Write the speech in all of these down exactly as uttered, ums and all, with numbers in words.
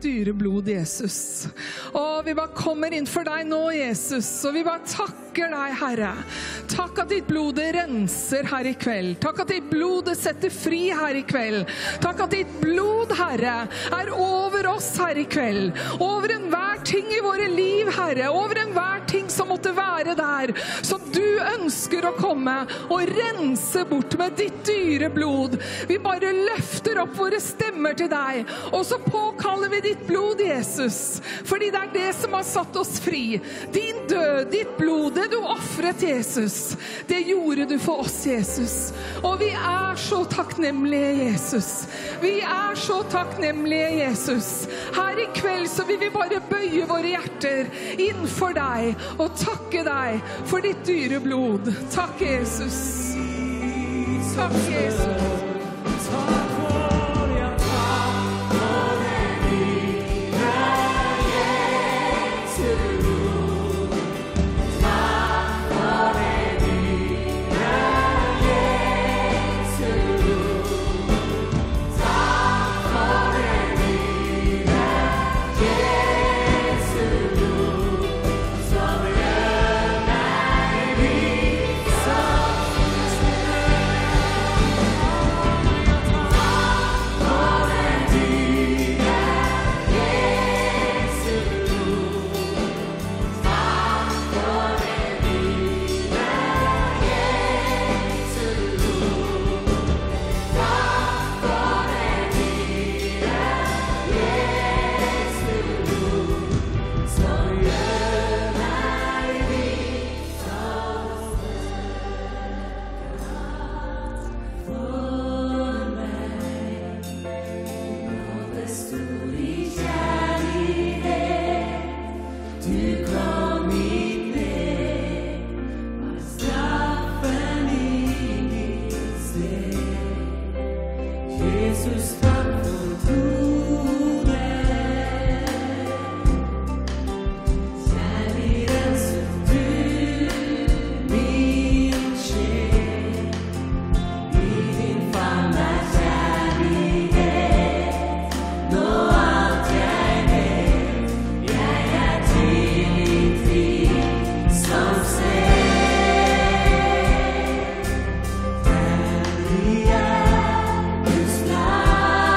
dyre blod, Jesus. Og vi bare kommer inn for deg nå, Jesus, og vi bare takker deg, Herre. Takk at ditt blod det renser her i kveld. Takk at ditt blod det setter fri her i kveld. Takk at ditt blod, Herre, er over oss her i kveld. Over enhver ting i våre liv, Herre. Over enhver ting som måtte være der, som du ønsker å komme og rense bort med ditt dyre blod. Vi bare løfter opp våre stemmer til deg, og så påkaller vi ditt blod, Jesus, fordi det er det som har satt oss fri. Din død, ditt blod, det du offret, Jesus, det gjorde du for oss, Jesus. Og vi er så takknemlige, Jesus. Vi er så takknemlige, Jesus. Her i kveld så vil vi bare bøye våre hjerter innenfor deg og takke deg for ditt dyre blod. Takk, Jesus. Takk, Jesus. Hallelujah,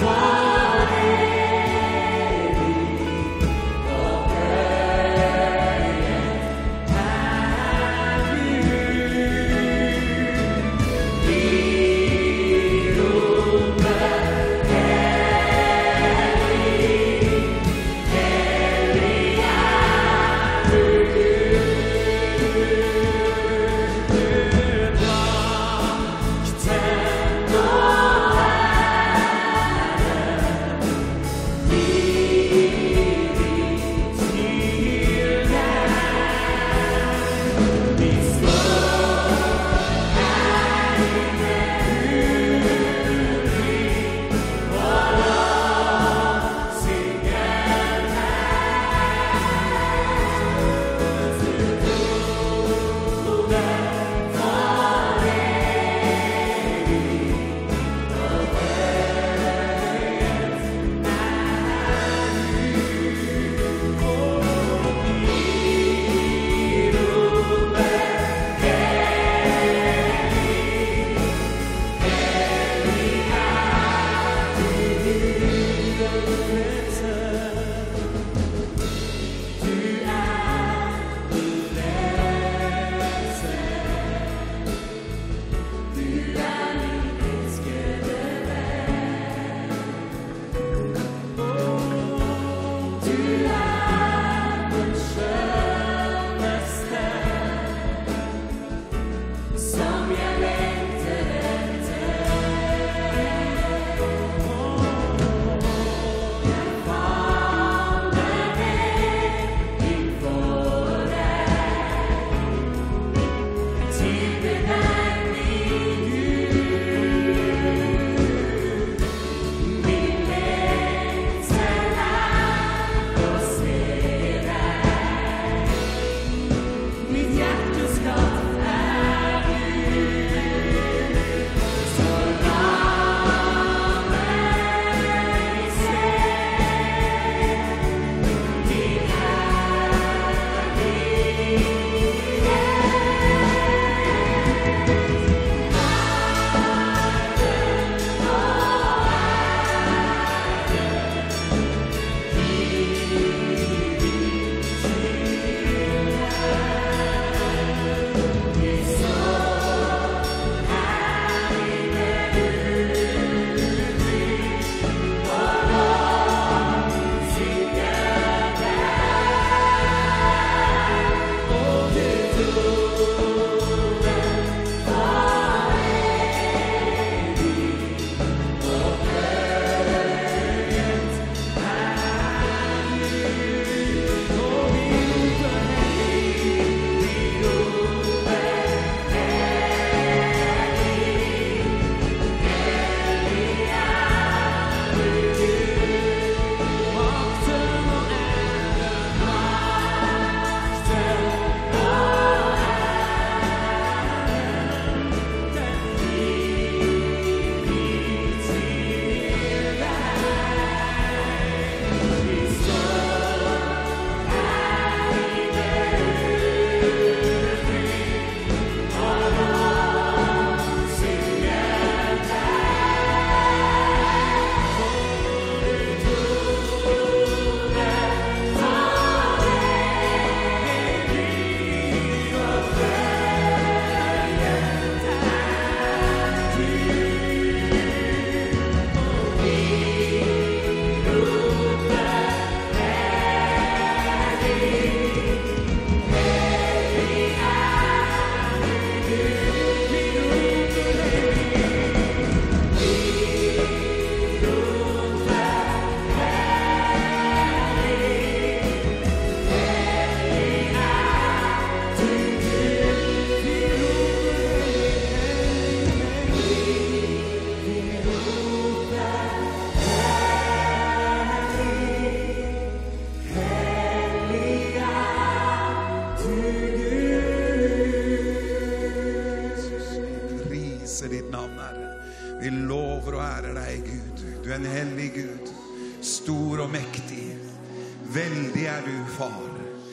Veldig er du, far.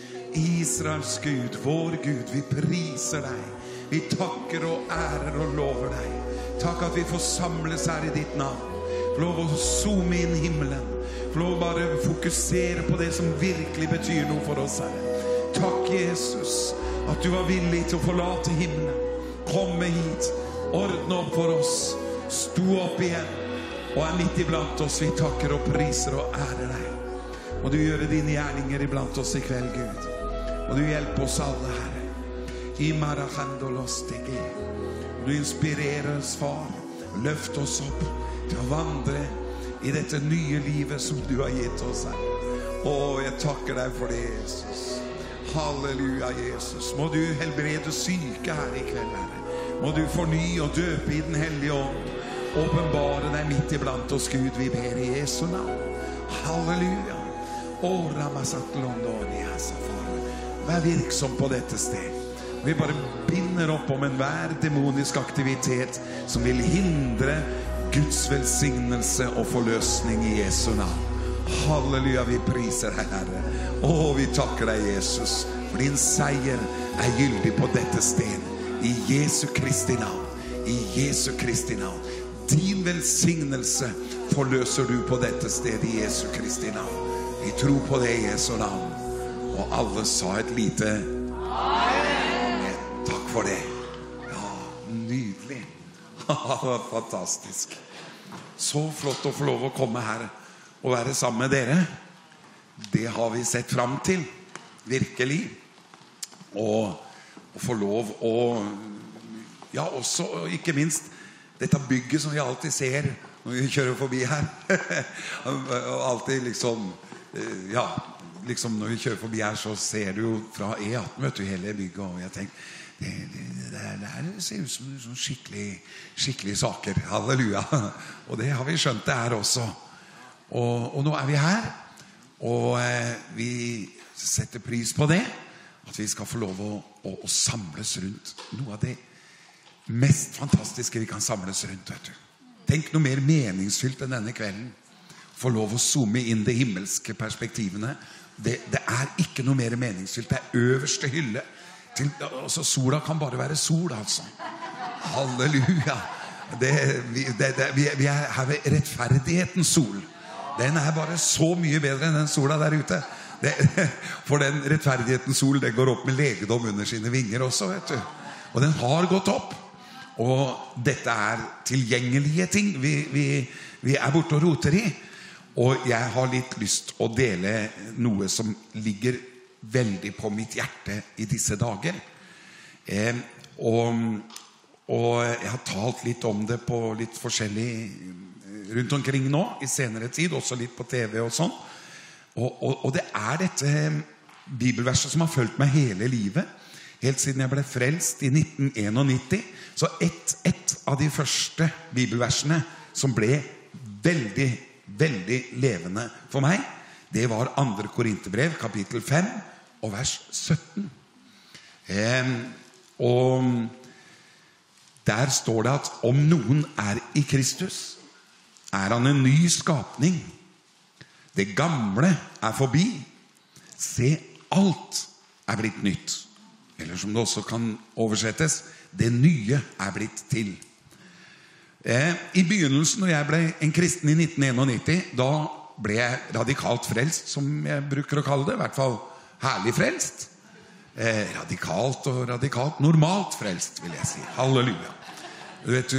Israels Gud, vår Gud, vi priser deg. Vi takker og ærer og lover deg. Takk at vi får samles her i ditt navn. få lov å zoome inn himmelen, få lov å bare fokusere på det som virkelig betyr noe for oss, Herre. Takk, Jesus, at du var villig til å forlate himmelen, komme hit, ordne opp for oss, stå opp igjen, og er midt iblant oss. Vi takker og priser og ærer deg. Og du gjør dine gjerninger iblant oss i kveld, Gud. Og du hjelper oss alle, Herre. I marachandolostegi. Og du inspirerer oss, Far. Løft oss opp til å vandre i dette nye livet som du har gitt oss, Herre. Å, jeg takker deg for det, Jesus. Halleluja, Jesus. Må du helbrede syke her i kveld, Herre. Må du forny og døpe i den hellige ånd. Åpenbare deg midt iblant oss, Gud, vi ber i Jesu navn. Halleluja. Å, Ramasatlondoni, Far. Vær virksom på dette sted. Vi bare binder opp om enhver demonisk aktivitet som vil hindre Guds velsignelse og forløsning i Jesu navn. Halleluja, vi priser deg, Herre. Å, vi takker deg, Jesus, for din seier er gyldig på dette sted. I Jesu Kristi navn. I Jesu Kristi navn. Din velsignelse forløser du på dette stedet i Jesu Kristi navn. Vi tror på det i Jesu navn. Og alle sa et lite Amen. Takk for det. Ja, nydelig. Fantastisk. Så flott å få lov å komme her og være sammen med dere. Det har vi sett fram til, virkelig. Og, og få lov å, ja, også, ikke minst, dette bygget som vi alltid ser når vi kjører forbi her. Og alltid liksom, ja, liksom når vi kjører forbi her så ser du jo fra E atten, vet du, hele bygget. Og jeg tenker, det, det, det, det, det ser ut som sånn skikkelig, skikkelig saker. Halleluja. Og det har vi skjønt det her også. Og, og nå er vi her, og eh, vi setter pris på det, at vi skal få lov å, å, å samles rundt noe av det mest fantastiske vi kan samles rundt, vet du. Tenk noe mer meningsfylt enn denne kvelden. Få lov å zoome inn de himmelske perspektivene. Det, det er ikke noe mer meningsfylt. Det er øverste hylle. Til, altså, sola kan bare være sol, altså. Halleluja. Det, vi, det, det, vi, vi er her ved rettferdighetens sol. Den er bare så mye bedre enn den sola der ute. Det, for den rettferdighetens sol, den går opp med legedom under sine vinger også, vet du. Og den har gått opp. Og dette er tilgjengelige ting vi, vi, vi er borte og roter i. Og jeg har litt lyst å dele noe som ligger veldig på mitt hjerte i disse dager. Eh, og, og jeg har talt litt om det på litt forskjellig rundt omkring nå, i senere tid, også litt på T V og sånn. Og, og, og det er dette bibelverset som har fulgt meg hele livet. Helt siden jeg ble frelst i nitten nittien. Så ett, ett av de første bibelversene som ble veldig, veldig levende for meg, det var andre Korinterbrev, kapittel fem, og vers sytten. Eh, og der står det at om noen er i Kristus, er han en ny skapning. Det gamle er forbi. Se, alt er blitt nytt. Eller som det også kan oversettes, det nye er blitt til. Eh, I begynnelsen, når jeg ble en kristen i nitten nittien, da ble jeg radikalt frelst, som jeg bruker å kalle det, i hvert fall herlig frelst. Eh, radikalt og radikalt, normalt frelst, vil jeg si. Halleluja. Du vet,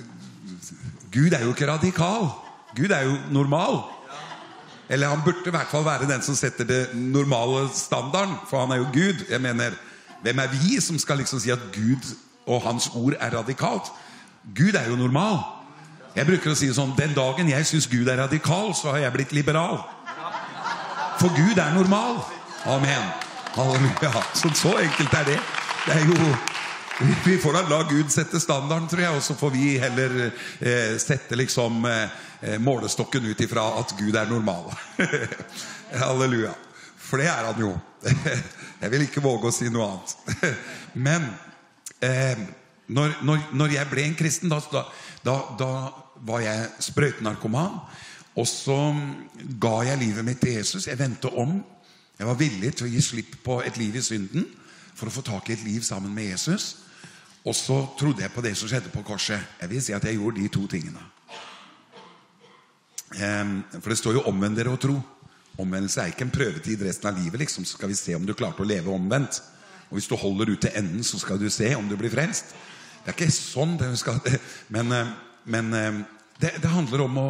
Gud er jo ikke radikal. Gud er jo normal. Eller han burde i hvert fall være den som setter det normale standarden, for han er jo Gud. Jeg mener, hvem er vi som skal liksom si at Gud og hans ord er radikalt? Gud er jo normal. Jeg bruker å si sånn, den dagen jeg synes Gud er radikal, så har jeg blitt liberal. For Gud er normal. Amen. Halleluja. Så, så enkelt er det. Det er jo, vi får da la Gud sette standarden, tror jeg, og så får vi heller eh, sette liksom eh, målestokken ut ifra at Gud er normal. Halleluja. For det er han jo. Jeg vil ikke våge å si noe annet. Men eh, når, når, når jeg ble en kristen, da, da, da var jeg sprøytenarkoman. Og så ga jeg livet mitt til Jesus. Jeg vendte om. Jeg var villig til å gi slipp på et liv i synden for å få tak i et liv sammen med Jesus. Og så trodde jeg på det som skjedde på korset. Jeg vil si at jeg gjorde de to tingene. For det står jo omvend dere og tro. Omvendelse er ikke en prøvetid resten av livet liksom. Så skal vi se om du klarte å leve omvendt. Og hvis du holder ut til enden, så skal du se om du blir frelst. Det er ikke sånn det skal, men, men det, det handler om å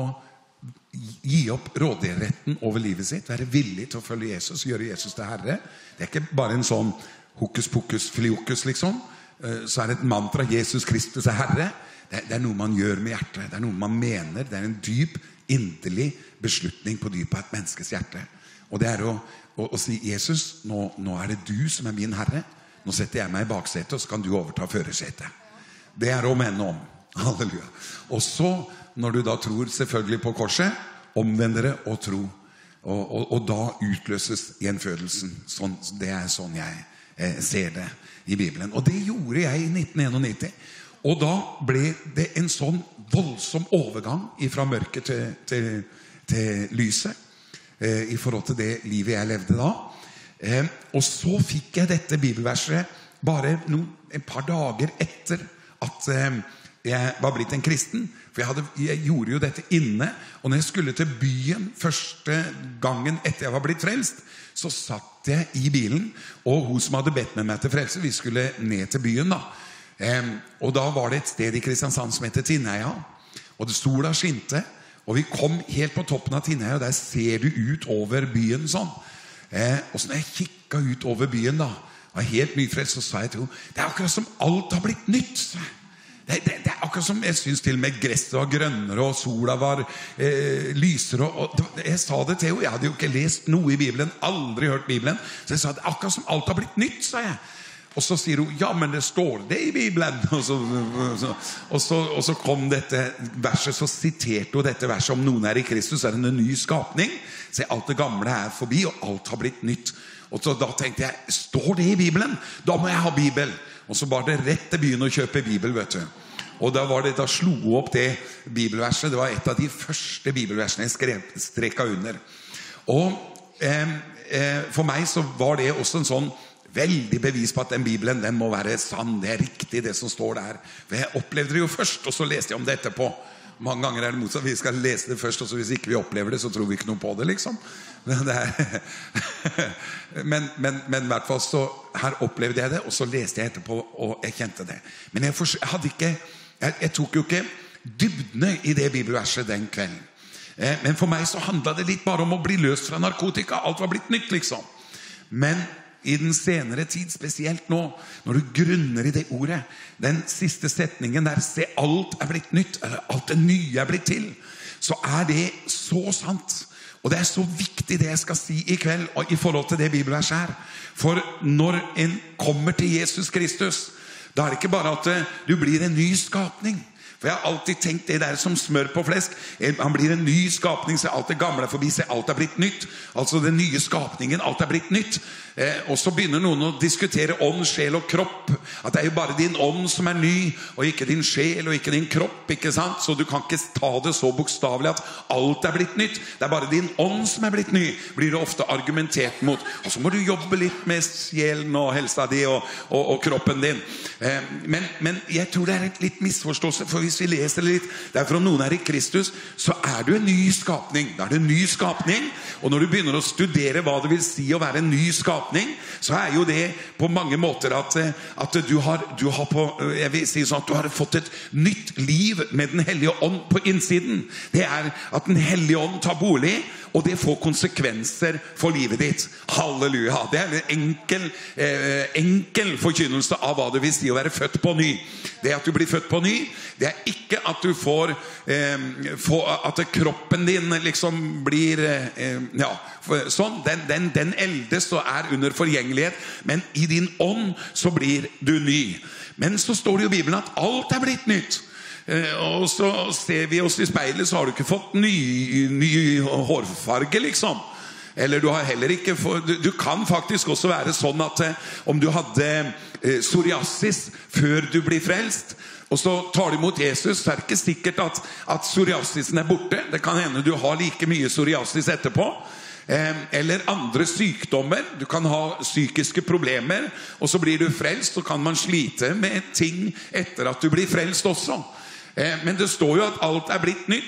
gi opp rådigheten over livet sitt, være villig til å følge Jesus, gjøre Jesus til Herre. Det er ikke bare en sånn hokus pokus fliokus liksom. Så er det et mantra, Jesus Kristus er Herre. Det, det er noe man gjør med hjertet. Det er noe man mener. Det er en dyp, inderlig beslutning på dypet av et menneskes hjerte. Og det er å, å, å si, Jesus, nå, nå er det du som er min Herre. Nå setter jeg meg i baksetet, og så kan du overta førersetet. Det er å mene om. Halleluja. Og så, når du da tror selvfølgelig på korset, omvend dere og tro. Og, og, og da utløses gjenfødelsen. Sånn, det er sånn jeg eh, ser det i Bibelen. Og det gjorde jeg i nitten enognitti. Og da ble det en sånn voldsom overgang fra mørket til, til, til lyset eh, i forhold til det livet jeg levde da. Eh, og så fikk jeg dette bibelverset bare no, et par dager etter at eh, jeg var blitt en kristen. For jeg, hadde, jeg gjorde jo dette inne, og når jeg skulle til byen første gangen etter jeg var blitt frelst, så satt jeg i bilen, og hun som hadde bedt med meg til frelse, vi skulle ned til byen da. Eh, og da var det et sted i Kristiansand som heter Tinneia, og det sola skinte, og vi kom helt på toppen av Tinneia, og der ser du ut over byen sånn. Eh, og så når jeg kikket ut over byen da, var helt nyfrelst, så sa jeg til henne, det er akkurat som alt har blitt nytt. Det, det, det er akkurat som, jeg synes til og med gresset var grønnere, og sola var eh, lysere, og, og jeg sa det til henne, jeg hadde jo ikke lest noe i Bibelen, aldri hørt Bibelen, så jeg sa, det er akkurat som alt har blitt nytt, sa jeg. Og så sier hun, ja, men det står det i Bibelen. Og så, og så, og så kom dette verset, så siterte hun dette verset, om noen er i Kristus, er det en ny skapning. Se, alt det gamle er forbi, og alt har blitt nytt. Og så da tenkte jeg, står det i Bibelen? Da må jeg ha Bibel. Og så var det rett til byen å kjøpe Bibel, vet du. Og da var det, da slo hun opp det bibelverset. Det var et av de første bibelversene jeg skrev, strekket under. Og eh, eh, for meg så var det også en sånn veldig bevis på at den Bibelen, den må være sann. Det er riktig det som står der. For jeg opplevde det jo først, og så leste jeg om det etterpå. Mange ganger er det motsatt. Vi skal lese det først, og så hvis ikke vi opplever det, så tror vi ikke noe på det, liksom. Men, det er men, men, men i hvert fall så, her opplevde jeg det, og så leste jeg etterpå, og jeg kjente det. Men jeg, for, jeg hadde ikke, jeg, jeg tok jo ikke dybdene i det bibelverset den kvelden. Eh, men for meg så handlet det litt bare om å bli løst fra narkotika. Alt var blitt nytt, liksom. Men i den senere tid, spesielt nå, når du grunner i det ordet, den siste setningen der, se, alt er blitt nytt, eller alt det nye er blitt til, så er det så sant. Og det er så viktig det jeg skal si i kveld, og i forhold til det bibelverset her. For når en kommer til Jesus Kristus, da er det ikke bare at du blir en ny skapning. For jeg har alltid tenkt det der som smør på flesk. Han blir en ny skapning, så alt det gamle er forbi, så alt er blitt nytt. Altså den nye skapningen, alt er blitt nytt. Eh, og så begynner noen å diskutere ånd, sjel og kropp. At det er jo bare din ånd som er ny, og ikke din sjel, og ikke din kropp, ikke sant? Så du kan ikke ta det så bokstavelig at alt er blitt nytt. Det er bare din ånd som er blitt ny, blir det ofte argumentert mot. Og så må du jobbe litt med sjelen og helsa di og, og, og kroppen din. Eh, men, men jeg tror det er et litt misforståelse, for hvis vi leser litt, derfor om noen er i Kristus, så er du en ny skapning. Da er det en ny skapning, og når du begynner å studere hva det vil si å være en ny skapning, så er jo det på mange måter at, at du, har, du har på, jeg vil si sånn at du har fått et nytt liv med den hellige ånd på innsiden. Det er at den hellige ånd tar bolig, og det får konsekvenser for livet ditt. Halleluja! Det er en enkel, eh, enkel forkynnelse av hva det vil si å være født på ny. Det at du blir født på ny, det er ikke at du får, eh, får at kroppen din liksom blir eh, ja, sånn, den, den, den eldes og er under forgjengelighet, men i din ånd så blir du ny. Men så står det jo i Bibelen at alt er blitt nytt. Eh, og så ser vi oss i speilet, så har du ikke fått ny, ny hårfarge liksom. Eller du har heller ikke fått, du, du kan faktisk også være sånn at eh, om du hadde eh, psoriasis før du blir frelst, og så tar du imot Jesus, så er det ikke sikkert at, at psoriasisen er borte. Det kan hende du har like mye psoriasis etterpå. Eh, eller andre sykdommer. Du kan ha psykiske problemer, og så blir du frelst, så kan man slite med ting etter at du blir frelst også. Eh, men det står jo at alt er blitt nytt.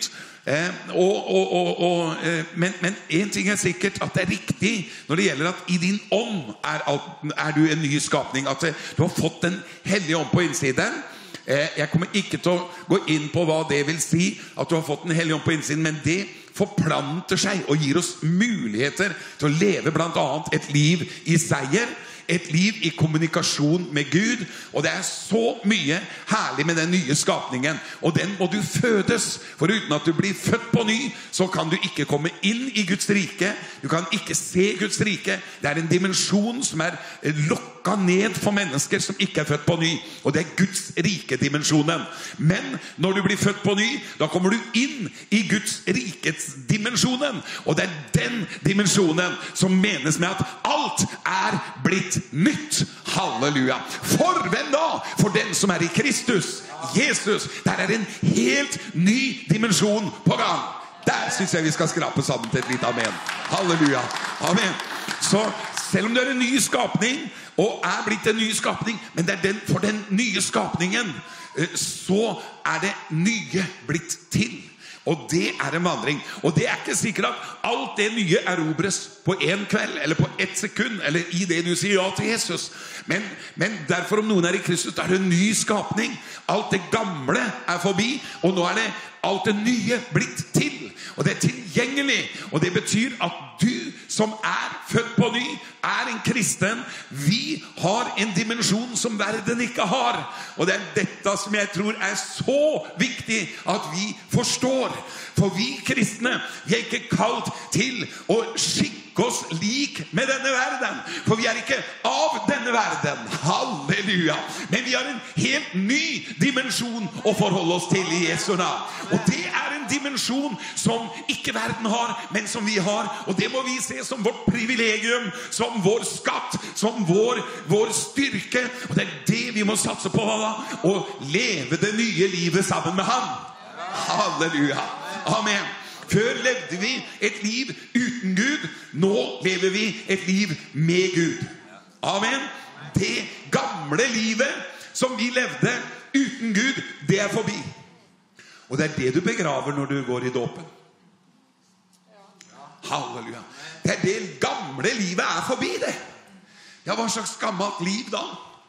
Eh, og, og, og, og, eh, men, men en ting er sikkert, at det er riktig når det gjelder at i din ånd er, alt, er du en ny skapning, at eh, du har fått den hellige ånd på innsiden. eh, jeg kommer ikke til å gå inn på hva det vil si at du har fått den hellige ånd på innsiden, men det forplanter seg og gir oss muligheter til å leve blant annet et liv i seier, et liv i kommunikasjon med Gud. Og det er så mye herlig med den nye skapningen, og den må du fødes, for uten at du blir født på ny, så kan du ikke komme inn i Guds rike. Du kan ikke se Guds rike. Det er en dimensjon som er lokka ned for mennesker som ikke er født på ny, og det er Guds rike dimensjonen. Men når du blir født på ny, da kommer du inn i Guds rikets dimensjonen, og det er den dimensjonen som menes med at alt er blitt nytt. Halleluja. For hvem da? For den som er i Kristus, Jesus. Der er en helt ny dimensjon på gang. Der synes jeg vi skal skrape sammen til et litt amen. Halleluja. Amen. Så selv om du er en ny skapning, og er blitt en ny skapning, men det er den, for den nye skapningen, så er det nye blitt til. Og det er en vandring. Og det er ikke sikkert at alt det nye erobres på en kveld, eller på ett sekund, eller i det du sier ja til Jesus. Men, men derfor, om noen er i Kristus, da er det en ny skapning. Alt det gamle er forbi, og nå er det alt det nye blitt til. Og det er tilgjengelig. Og det betyr at du som er født på ny, er en kristen. Vi har en dimensjon som verden ikke har. Og det er dette som jeg tror er så viktig at vi forstår. For vi kristne, vi er ikke kalt til å skikke oss lik med denne verden. For vi er ikke av denne verden. Halleluja. Men vi har en helt ny dimensjon å forholde oss til i Jesu navn. Og det er en dimensjon som ikke verden har, men som vi har. Og det må vi se som vårt privilegium, som vår skatt, som vår, vår styrke. Og det er det vi må satse på, da. Og leve det nye livet sammen med ham. Halleluja. Amen. Før levde vi et liv uten Gud. Nå lever vi et liv med Gud. Amen. Det gamle livet som vi levde uten Gud, det er forbi. Og det er det du begraver når du går i dåpen. Halleluja. Det er det gamle livet er forbi det. Ja, hva slags gammelt liv da?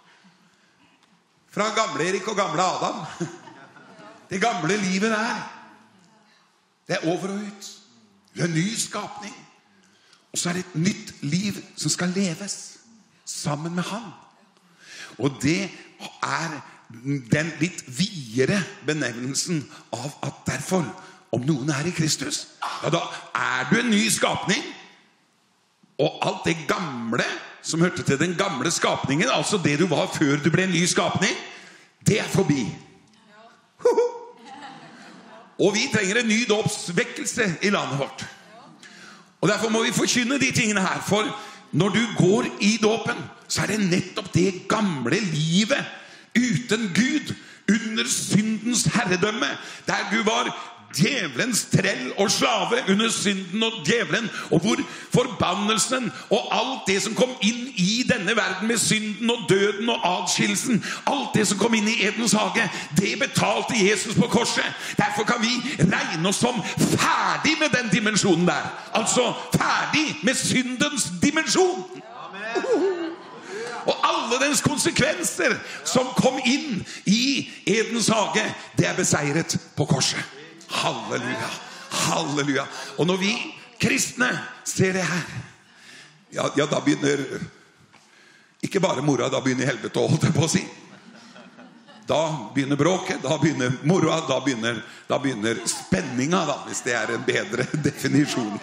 Fra gamle Erik og gamle Adam. Det gamle livet der, det er over og ut. Det er en ny skapning. Og så er det et nytt liv som skal leves sammen med ham. Og det er den litt videre benevnelsen av at derfor, om noen er i Kristus, ja, da er du en ny skapning. Og alt det gamle som hørte til den gamle skapningen, altså det du var før du ble en ny skapning, det er forbi. Hoho! Og vi trenger en ny dåpsvekkelse i landet vårt. Og derfor må vi forkynne de tingene her. For når du går i dåpen, så er det nettopp det gamle livet uten Gud, under syndens herredømme, der du var djevelens trell og slave under synden og djevelen, og hvor forbannelsen og alt det som kom inn i denne verden med synden og døden og adskillelsen, alt det som kom inn i Edens hage, det betalte Jesus på korset. Derfor kan vi regne oss som ferdig med den dimensjonen der. Altså ferdig med syndens dimensjon. Amen. Og alle dens konsekvenser som kom inn i Edens hage, det er beseiret på korset. Halleluja, halleluja. Og når vi kristne ser det her, ja, ja da begynner ikke bare mora, da begynner helvete å holde på å si. Da begynner bråket, da begynner moroa, da begynner, da begynner spenninga, da, hvis det er en bedre definisjon.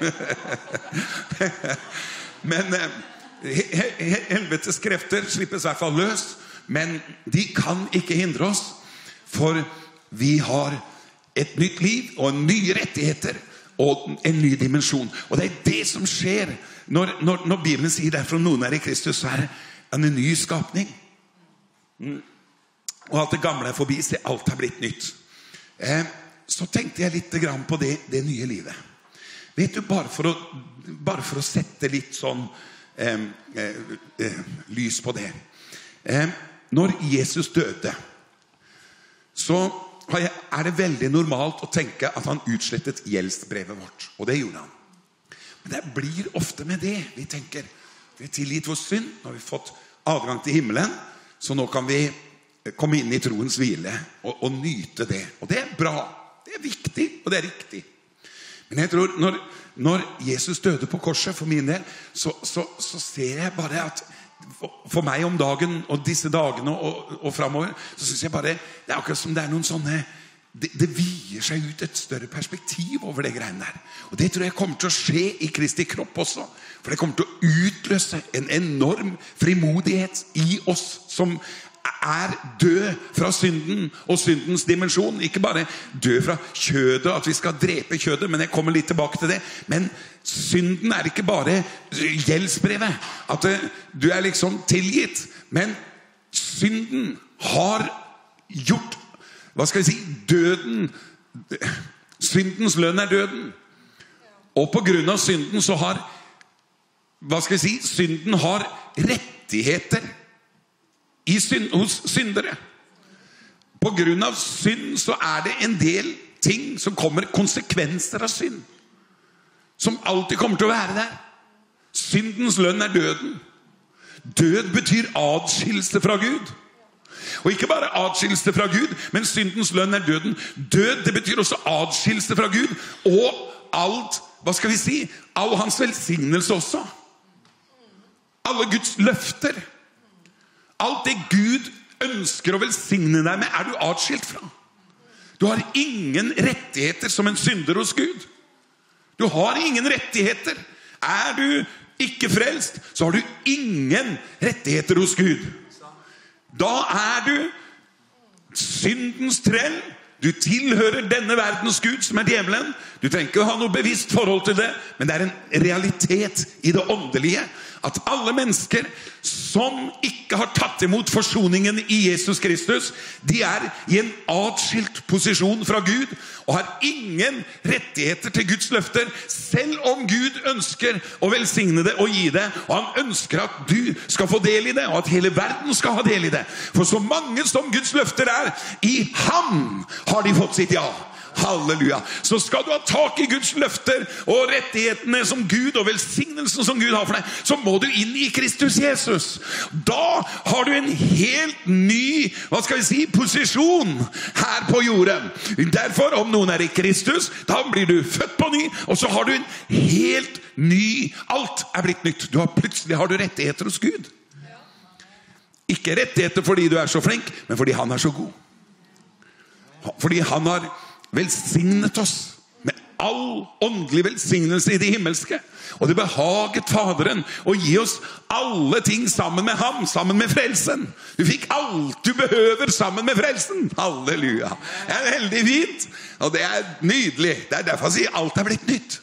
Men helvetes krefter slippes i hvert fall løs, men de kan ikke hindre oss, for vi har et nytt liv og nye rettigheter og en ny dimensjon. Og det er det som skjer når, når, når Bibelen sier derfor om noen er i Kristus, så er det en ny skapning. Mm. Og alt det gamle er forbi, så alt har blitt nytt. Eh, så tenkte jeg litt grann på det, det nye livet. Vet du, bare for å, bare for å sette litt sånn eh, eh, eh, lys på det. Eh, når Jesus døde, så er det veldig normalt å tenke at han utslettet gjeldsbrevet vårt. Og det gjorde han. Men det blir ofte med det. Vi tenker, vi har tilgitt vår synd, nå har vi fått adgang til himmelen, så nå kan vi komme inn i troens hvile og, og nyte det. Og det er bra, det er viktig, og det er riktig. Men jeg tror, når, når Jesus døde på korset for min del, så, så, så ser jeg bare at for meg om dagen og disse dagene og, og fremover, så synes jeg bare, det er akkurat som det er noen sånne, det, det vier seg ut et større perspektiv over det greiene der. Og det tror jeg kommer til å skje i Kristi kropp også. For det kommer til å utløse en enorm frimodighet i oss som er død fra synden og syndens dimensjon. Ikke bare død fra kjødet, at vi skal drepe kjødet, men jeg kommer litt tilbake til det. Men synden er ikke bare gjeldsbrevet, at du er liksom tilgitt, men synden har gjort, hva skal jeg si, døden, syndens lønn er døden. Og på grunn av synden så har, hva skal jeg si, synden har rettigheter i synd, hos syndere. På grunn av synd så er det en del ting som kommer, konsekvenser av synd, som alltid kommer til å være der. Syndens lønn er døden. Død betyr adskillelse fra Gud. Og ikke bare adskillelse fra Gud, men syndens lønn er døden. Død, det betyr også adskillelse fra Gud, og alt, hva skal vi si, all hans velsignelse også. Alle Guds løfter. Alt det Gud ønsker å velsigne deg med, er du adskilt fra. Du har ingen rettigheter som en synder hos Gud. Du har ingen rettigheter. Er du ikke frelst, så har du ingen rettigheter hos Gud. Da er du syndens trell. Du tilhører denne verdens Gud, som er djevelen. Du trenger ikke å ha noe bevisst forhold til det, men det er en realitet i det åndelige, at alle mennesker som ikke har tatt imot forsoningen i Jesus Kristus, de er i en adskilt posisjon fra Gud, og har ingen rettigheter til Guds løfter, selv om Gud ønsker å velsigne det og gi det, og han ønsker at du skal få del i det, og at hele verden skal ha del i det. For så mange som Guds løfter er, i ham har de fått sitt ja. Halleluja. Så skal du ha tak i Guds løfter og rettighetene som Gud og velsignelsen som Gud har for deg, så må du inn i Kristus Jesus. Da har du en helt ny, hva skal vi si, posisjon her på jorden. Derfor, om noen er i Kristus, da blir du født på ny, og så har du en helt ny, alt er blitt nytt. Du har, plutselig har du rettigheter hos Gud. Ikke rettigheter fordi du er så flink, men fordi han er så god. Fordi han har velsignet oss med all åndelig velsignelse i det himmelske. Og det behaget Faderen å gi oss alle ting sammen med ham, sammen med frelsen. Du fikk alt du behøver sammen med frelsen. Halleluja. Det er veldig fint, og det er nydelig. Det er derfor jeg sier alt er blitt nytt.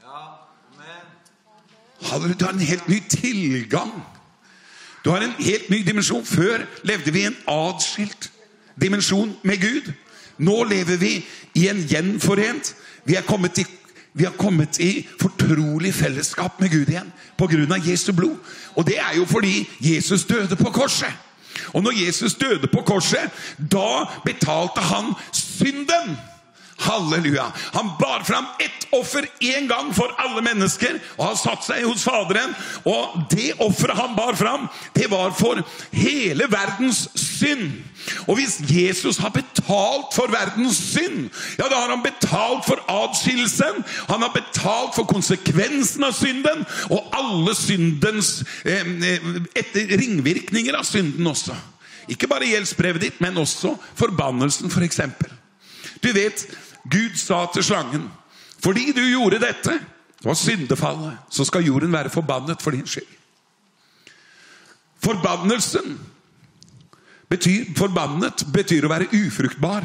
Halleluja, du har en helt ny tilgang. Du har en helt ny dimensjon. Før levde vi i en adskilt dimensjon med Gud. Nå lever vi i en gjenforent. Vi er kommet i, vi har kommet i fortrolig fellesskap med Gud igjen på grunn av Jesu blod. Og det er jo fordi Jesus døde på korset. Og når Jesus døde på korset, da betalte han synden. Halleluja. Han bar fram ett offer en gang for alle mennesker, og har satt seg hos Faderen. Og det offeret han bar fram, det var for hele verdens synd. Og hvis Jesus har betalt for verdens synd, ja, da har han betalt for adskillelsen, han har betalt for konsekvensen av synden, og alle syndens eh, etter ringvirkninger av synden også. Ikke bare gjeldsbrevet ditt, men også forbannelsen for eksempel. Du vet, Gud sa til slangen, fordi du gjorde dette, det var syndefallet, så skal jorden være forbannet for din skyld. Forbannelsen betyr, forbannet betyr å være ufruktbar.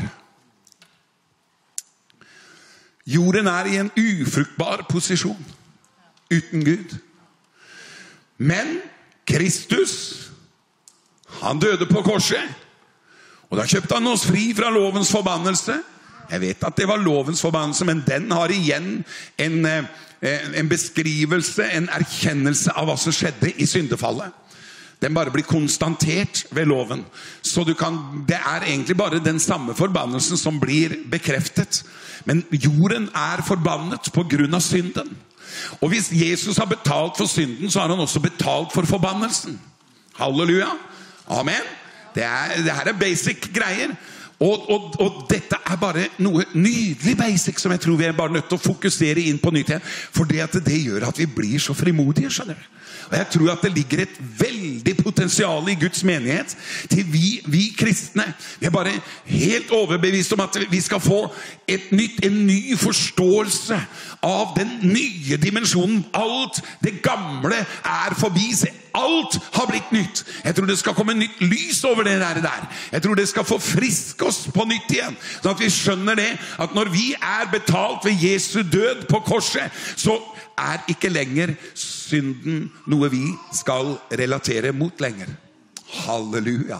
Jorden er i en ufruktbar posisjon uten Gud. Men Kristus, han døde på korset, og da kjøpte han oss fri fra lovens forbannelse. Jeg vet at det var lovens forbannelse, men den har igjen en, en beskrivelse, en erkjennelse av hva som skjedde i syndefallet. Den bare blir konstatert ved loven. Så du kan, det er egentlig bare den samme forbannelsen som blir bekreftet. Men jorden er forbannet på grunn av synden. Og hvis Jesus har betalt for synden, så har han også betalt for forbannelsen. Halleluja. Amen. Det, er, det her er basic greier. Og, og, og dette er bare noe nydelig basic som jeg tror vi er bare nødt til å fokusere inn på nytt igjen. For det, at det gjør at vi blir så frimodige, skjønner du. Og jeg tror at det ligger et veldig potensial i Guds menighet til vi, vi kristne. Vi er bare helt overbevist om at vi skal få et nytt, en ny forståelse av den nye dimensjonen. Alt det gamle er forbi. Alt har blitt nytt. Jeg tror det skal komme nytt lys over det der. Jeg tror det skal forfriske oss på nytt igjen. Så at vi skjønner det, at når vi er betalt ved Jesu død på korset, så er ikke lenger synden noe vi skal relatere mot lenger. Halleluja.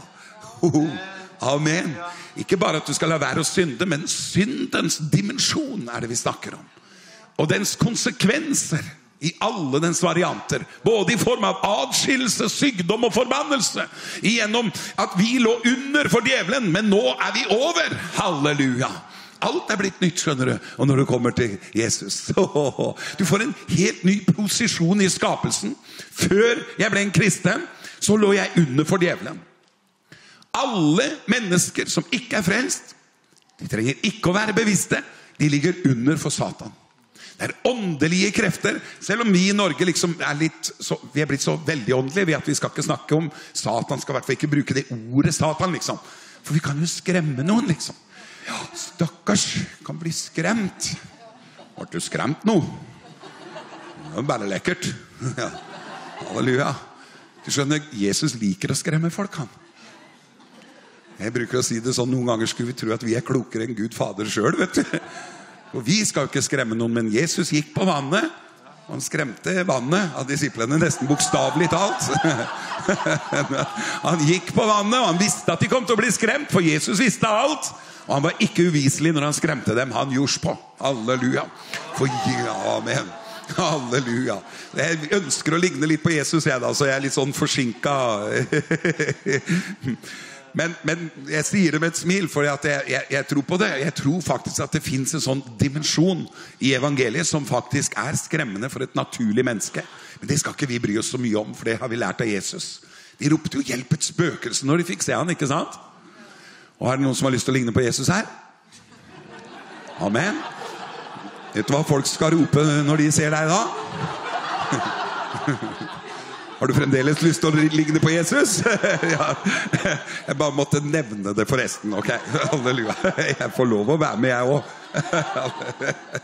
Amen. Ikke bare at du skal la være å synde, men syndens dimensjon er det vi snakker om. Og dens konsekvenser i alle dens varianter, både i form av adskillelse, sykdom og forbannelse, igjennom at vi lå under for djevelen, men nå er vi over. Halleluja. Alt er blitt nytt, skjønner du. Og når du kommer til Jesus, du får en helt ny posisjon i skapelsen. Før jeg ble en kristen, så lå jeg under for djevelen. Alle mennesker som ikke er frelst, de trenger ikke å være bevisste, de ligger under for Satan. Det er åndelige krefter, selv om vi i Norge liksom er litt så, vi er blitt så veldig åndelige ved at vi skal ikke snakke om Satan, skal i hvert fall ikke bruke det ordet Satan liksom. For vi kan jo skremme noen liksom. Ja, stakkars, kan bli skremt. Har du skremt noe? Det er bare lekkert. Ja. Halleluja. Du skjønner, Jesus liker å skremme folk, han. Jeg bruker å si det sånn, noen ganger skulle vi tro at vi er klokere enn Gud Fader selv, vet du. Og vi skal jo ikke skremme noen, men Jesus gikk på vannet. Han skremte vannet av disiplene, nesten bokstavelig talt. Han gikk på vannet, og han visste at de kom til å bli skremt, for Jesus visste alt. Og han var ikke uviselig når han skremte dem. Han gjorde på. Halleluja. For ja, amen. Halleluja. Jeg ønsker å ligne litt på Jesus, jeg da, så jeg er litt sånn forsinket. Men, men jeg sier det med et smil, for jeg, jeg, jeg tror på det. Jeg tror faktisk at det finnes en sånn dimensjon i evangeliet som faktisk er skremmende for et naturlig menneske. Men det skal ikke vi bry oss så mye om, for det har vi lært av Jesus. De ropte jo hjelp et spøkelse når de fikk se han, ikke sant? Og er det noen som har lyst til å ligne på Jesus her? Amen. Vet du hva folk skal rope når de ser deg da? Har du fremdeles lyst til å ligne på Jesus? Ja. Jeg bare måtte nevne det forresten, ok? Halleluja. Jeg får lov å være med, jeg også.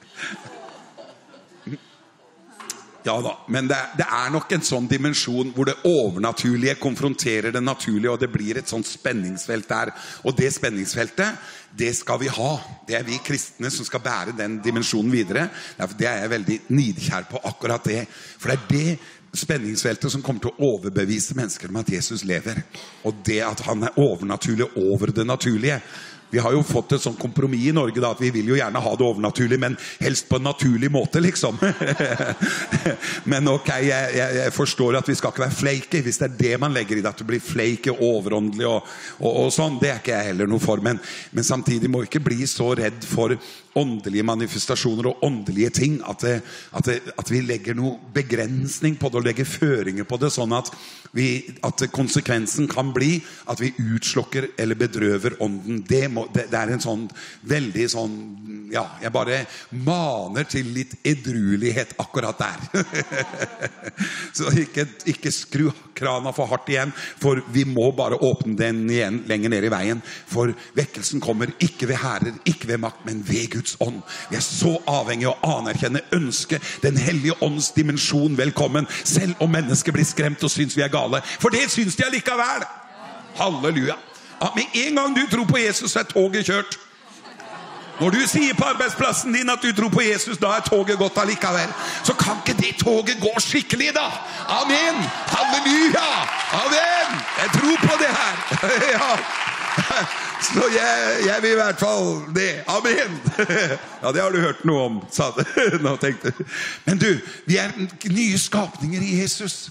Ja da, men det, det er nok en sånn dimensjon hvor det overnaturlige konfronterer det naturlige, og det blir et sånt spenningsfelt der. Og det spenningsfeltet, det skal vi ha. Det er vi kristne som skal bære den dimensjonen videre. Det er jeg veldig nidkjær på, akkurat det. For det er det spenningsfeltet som kommer til å overbevise mennesker om at Jesus lever. Og det at han er overnaturlig over det naturlige. Vi har jo fått et sånn kompromiss i Norge da, at vi vil jo gjerne ha det overnaturlig, men helst på en naturlig måte, liksom. Men ok, jeg, jeg, jeg forstår at vi skal ikke være fleike, hvis det er det man legger i det, at du blir fleike, overåndelig og, og, og sånn, det er ikke jeg heller noe for, men, men samtidig må vi ikke bli så redd for åndelige manifestasjoner og åndelige ting, at, det, at, det, at vi legger noe begrensning på det, og legger føringer på det, sånn at, vi, at konsekvensen kan bli at vi utslokker eller bedrøver ånden. Det, må, det, det er en sånn veldig sånn, ja, jeg bare maner til litt edruelighet akkurat der. Så ikke, ikke skru krana for hardt igjen, for vi må bare åpne den igjen lenger ned i veien, for vekkelsen kommer ikke ved herrer, ikke ved makt, men ved Guds ånd. Vi er så avhengig av å anerkjenne, ønske den hellige ånds dimensjon velkommen, selv om mennesker blir skremt og synes vi er gale, for det synes de allikevel. Halleluja. Ja, med en gang du tror på Jesus, så er toget kjørt. Når du sier på arbeidsplassen din at du tror på Jesus, da er toget gått allikevel. Så kan ikke det toget gå skikkelig da. Amen. Halleluja. Amen. Jeg tror på det her. Ja. Så jeg, jeg vil i hvert fall det. Amen. Ja, det har du hørt noe om, sa det. Nå tenkte jeg. Men du, vi er nye skapninger i Jesus.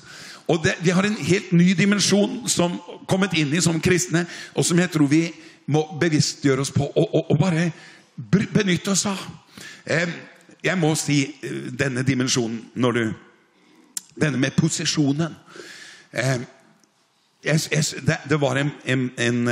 Og det, vi har en helt ny dimensjon som kommet inn i som kristne, og som jeg tror vi må bevisstgjøre oss på, og, og, og bare benytte oss av. Eh, jeg må si denne dimensjonen, når du, denne med posisjonen. Eh, jeg, jeg, det, det var en, en, en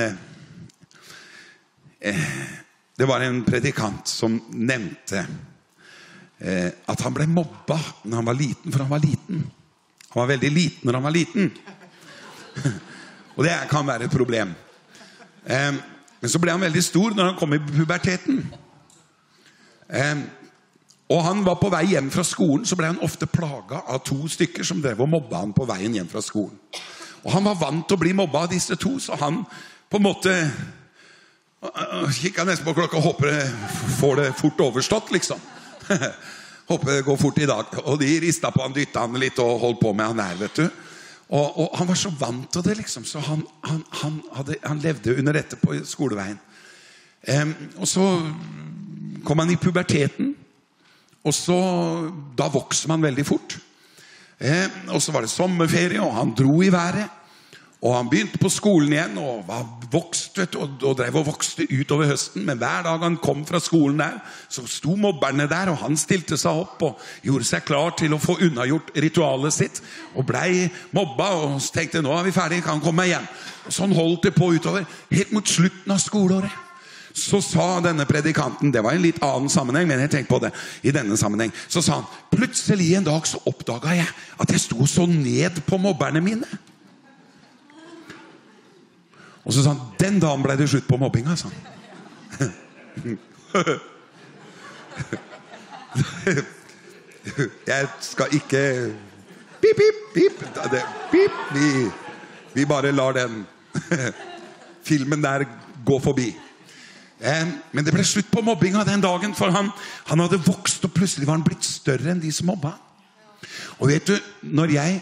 eh, det var en predikant som nevnte eh, at han ble mobba når han var liten, for han var liten. Han var veldig liten når han var liten. Og det kan være et problem. Eh, men så ble han veldig stor når han kom i puberteten. Eh, og han var på vei hjem fra skolen, så ble han ofte plaget av to stykker som drev og mobba han på veien hjem fra skolen. Og han var vant til å bli mobba av disse to, så han på en måte kikket nesten på klokka og håper det får det fort overstått, liksom. Håper det går fort i dag. Og de ristet på han, dyttet han litt og holdt på med han der, vet du. Og, og han var så vant til det, liksom, så han, han, han, hadde, han levde under dette på skoleveien. Um, og så kom han i puberteten, og så, da vokste man veldig fort. Um, og så var det sommerferie, og han dro i været. Og han begynte på skolen igjen, og var vokst, vet du, og, og drev og vokste ut over høsten. Men hver dag han kom fra skolen der, så sto mobberne der, og han stilte seg opp og gjorde seg klar til å få unnagjort ritualet sitt, og blei mobba, og tenkte, nå er vi ferdige, kan komme igjen. Og sånn holdt det på utover, helt mot slutten av skoleåret. Så sa denne predikanten, det var en litt annen sammenheng, men jeg tenkte på det i denne sammenheng, så sa han, plutselig en dag så oppdaget jeg at jeg sto så ned på mobberne mine. Og så sa han, den dagen ble det slutt på mobbinga, sa han. Jeg skal ikke pip, pip, pip, det, pip. Vi, vi bare lar den filmen der gå forbi. Men det ble slutt på mobbinga den dagen, for han, han hadde vokst, og plutselig var han blitt større enn de som mobba. Og vet du, når jeg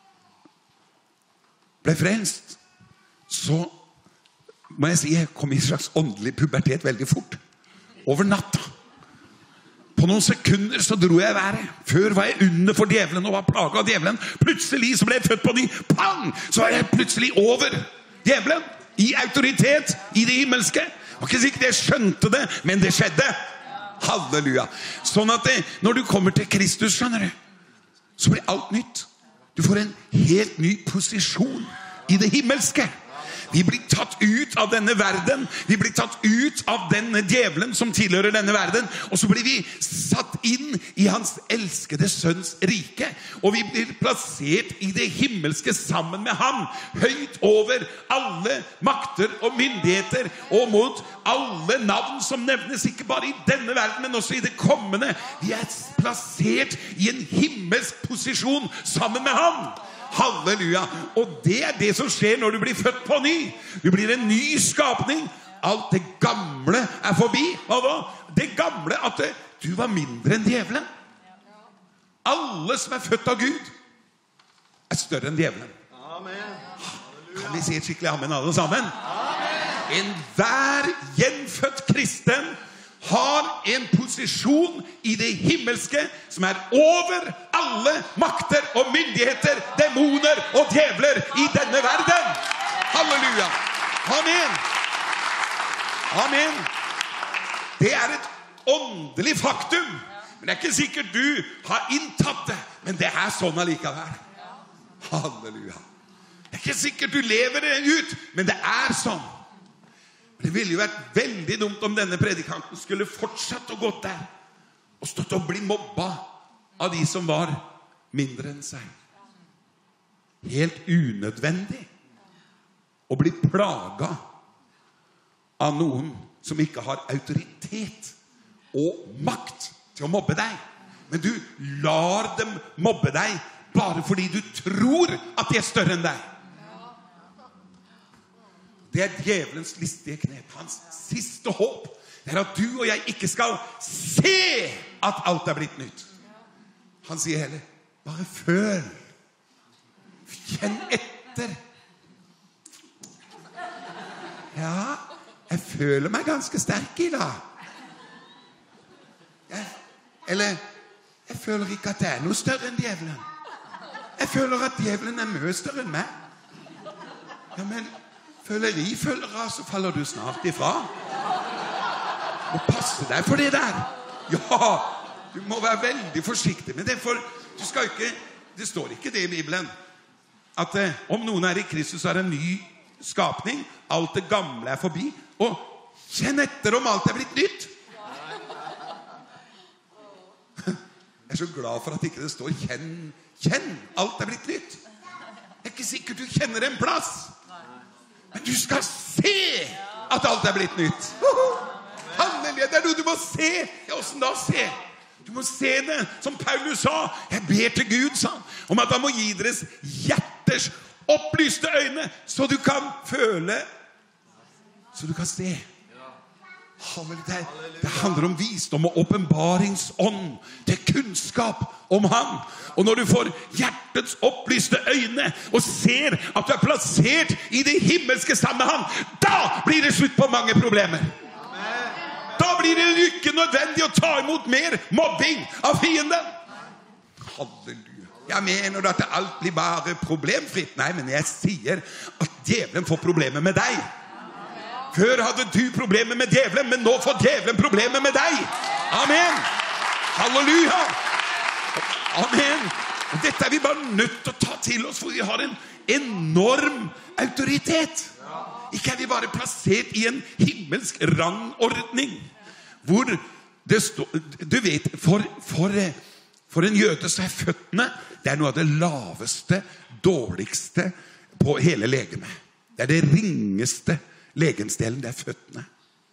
ble frelst, så må jeg si, jeg kom i en slags åndelig pubertet veldig fort. Over natta. På noen sekunder så dro jeg i været. Før var jeg under for djevelen og var plaget av djevelen. Plutselig så ble jeg født på ny. Pang! Så var jeg plutselig over djevelen. I autoritet, i det himmelske. Det var ikke sikkert jeg skjønte det, men det skjedde. Halleluja. Sånn at det, når du kommer til Kristus, skjønner du, så blir alt nytt. Du får en helt ny posisjon i det himmelske. Vi blir tatt ut av denne verden. Vi blir tatt ut av denne djevelen som tilhører denne verden. Og så blir vi satt inn i hans elskede sønns rike. Og vi blir plassert i det himmelske sammen med ham. Høyt over alle makter og myndigheter. Og mot alle navn som nevnes, ikke bare i denne verden, men også i det kommende. Vi er plassert i en himmelsk posisjon sammen med ham. Halleluja. Og det er det som skjer når du blir født på ny. Du blir en ny skapning. Alt det gamle er forbi. Hva da? Det gamle at det, du var mindre enn djevelen. Alle som er født av Gud er større enn djevelen. Amen. Kan vi si et skikkelig amen alle sammen? Amen. En hver gjenfødt kristen har en posisjon i det himmelske som er over alle makter og myndigheter, demoner og djevler i denne verden. Halleluja. Amen. Amen. Det er et åndelig faktum. Men det er ikke sikkert du har inntatt det, men det er sånn allikevel. Halleluja. Det er ikke sikkert du lever det ut, men det er sånn. Det ville jo vært veldig dumt om denne predikanten skulle fortsatt å gå der og stått og bli mobba av de som var mindre enn seg. Helt unødvendig å bli plaget av noen som ikke har autoritet og makt til å mobbe deg. Men du lar dem mobbe deg bare fordi du tror at de er større enn deg. Det er djevelens listige knep. Hans siste håp er at du og jeg ikke skal se at alt er blitt nytt. Han sier heller, bare føl. Kjenn etter. Ja, jeg føler meg ganske sterk i dag. Jeg, eller, jeg føler ikke at det er noe større enn djevelen. Jeg føler at djevelen er mye større enn meg. Ja, men føleri følere, så faller du snart ifra. Må passe deg for det der. Ja, du må være veldig forsiktig med det, for du skal ikke, det står ikke det i Bibelen, at eh, om noen er i Kristus, så er det en ny skapning, alt det gamle er forbi, og kjenn etter om alt er blitt nytt. Jeg er så glad for at ikke det står kjenn, kjenn, alt er blitt nytt. Det er ikke sikkert du kjenner en plass, men du skal se at alt er blitt nytt. Halleluja, det er noe du må se. Ja, hvordan da se? Du må se det, som Paulus sa. Jeg ber til Gud, sa han, om at han må gi deres hjerters opplyste øyne, så du kan føle, så du kan se. Halleluja, det handler om visdom og åpenbaringsånd til kunnskap om han. Og når du får hjertets opplyste øyne og ser at du er plassert i det himmelske sammen med han, da blir det slutt på mange problemer. Da blir det ikke nødvendig å ta imot mer mobbing av fienden. Halleluja. Jeg mener at alt blir bare problemfritt. Nei, men jeg sier at djevelen får problemer med deg. Før hadde du problemer med djevelen, men nå får djevelen problemer med deg. Amen. Halleluja. Amen. Og dette er vi bare nødt til å ta til oss, for vi har en enorm autoritet. Ikke er vi bare plassert i en himmelsk rangordning, hvor det står, du vet, for, for, for en jøde så er føttene, det er noe av det laveste, dårligste på hele legemet. Det er det ringeste legensdelen, det er føttene.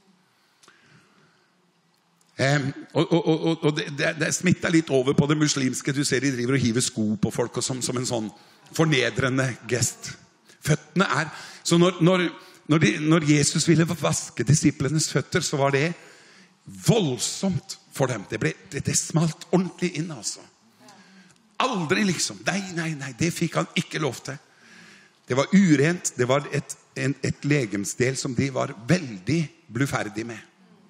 Um, og og, og, og det, det er smittet litt over på det muslimske. Du ser de driver og hiver sko på folk og som, som en sånn fornedrende gest. Føttene er, så når, når, når, de, når Jesus ville vaske disiplenes føtter, så var det voldsomt for dem. Det, ble, det, det smalt ordentlig inn, altså. Aldri liksom, nei, nei, nei, det fikk han ikke lov til. Det var urent, det var et, en, et legemsdel som de var veldig bluferdig med.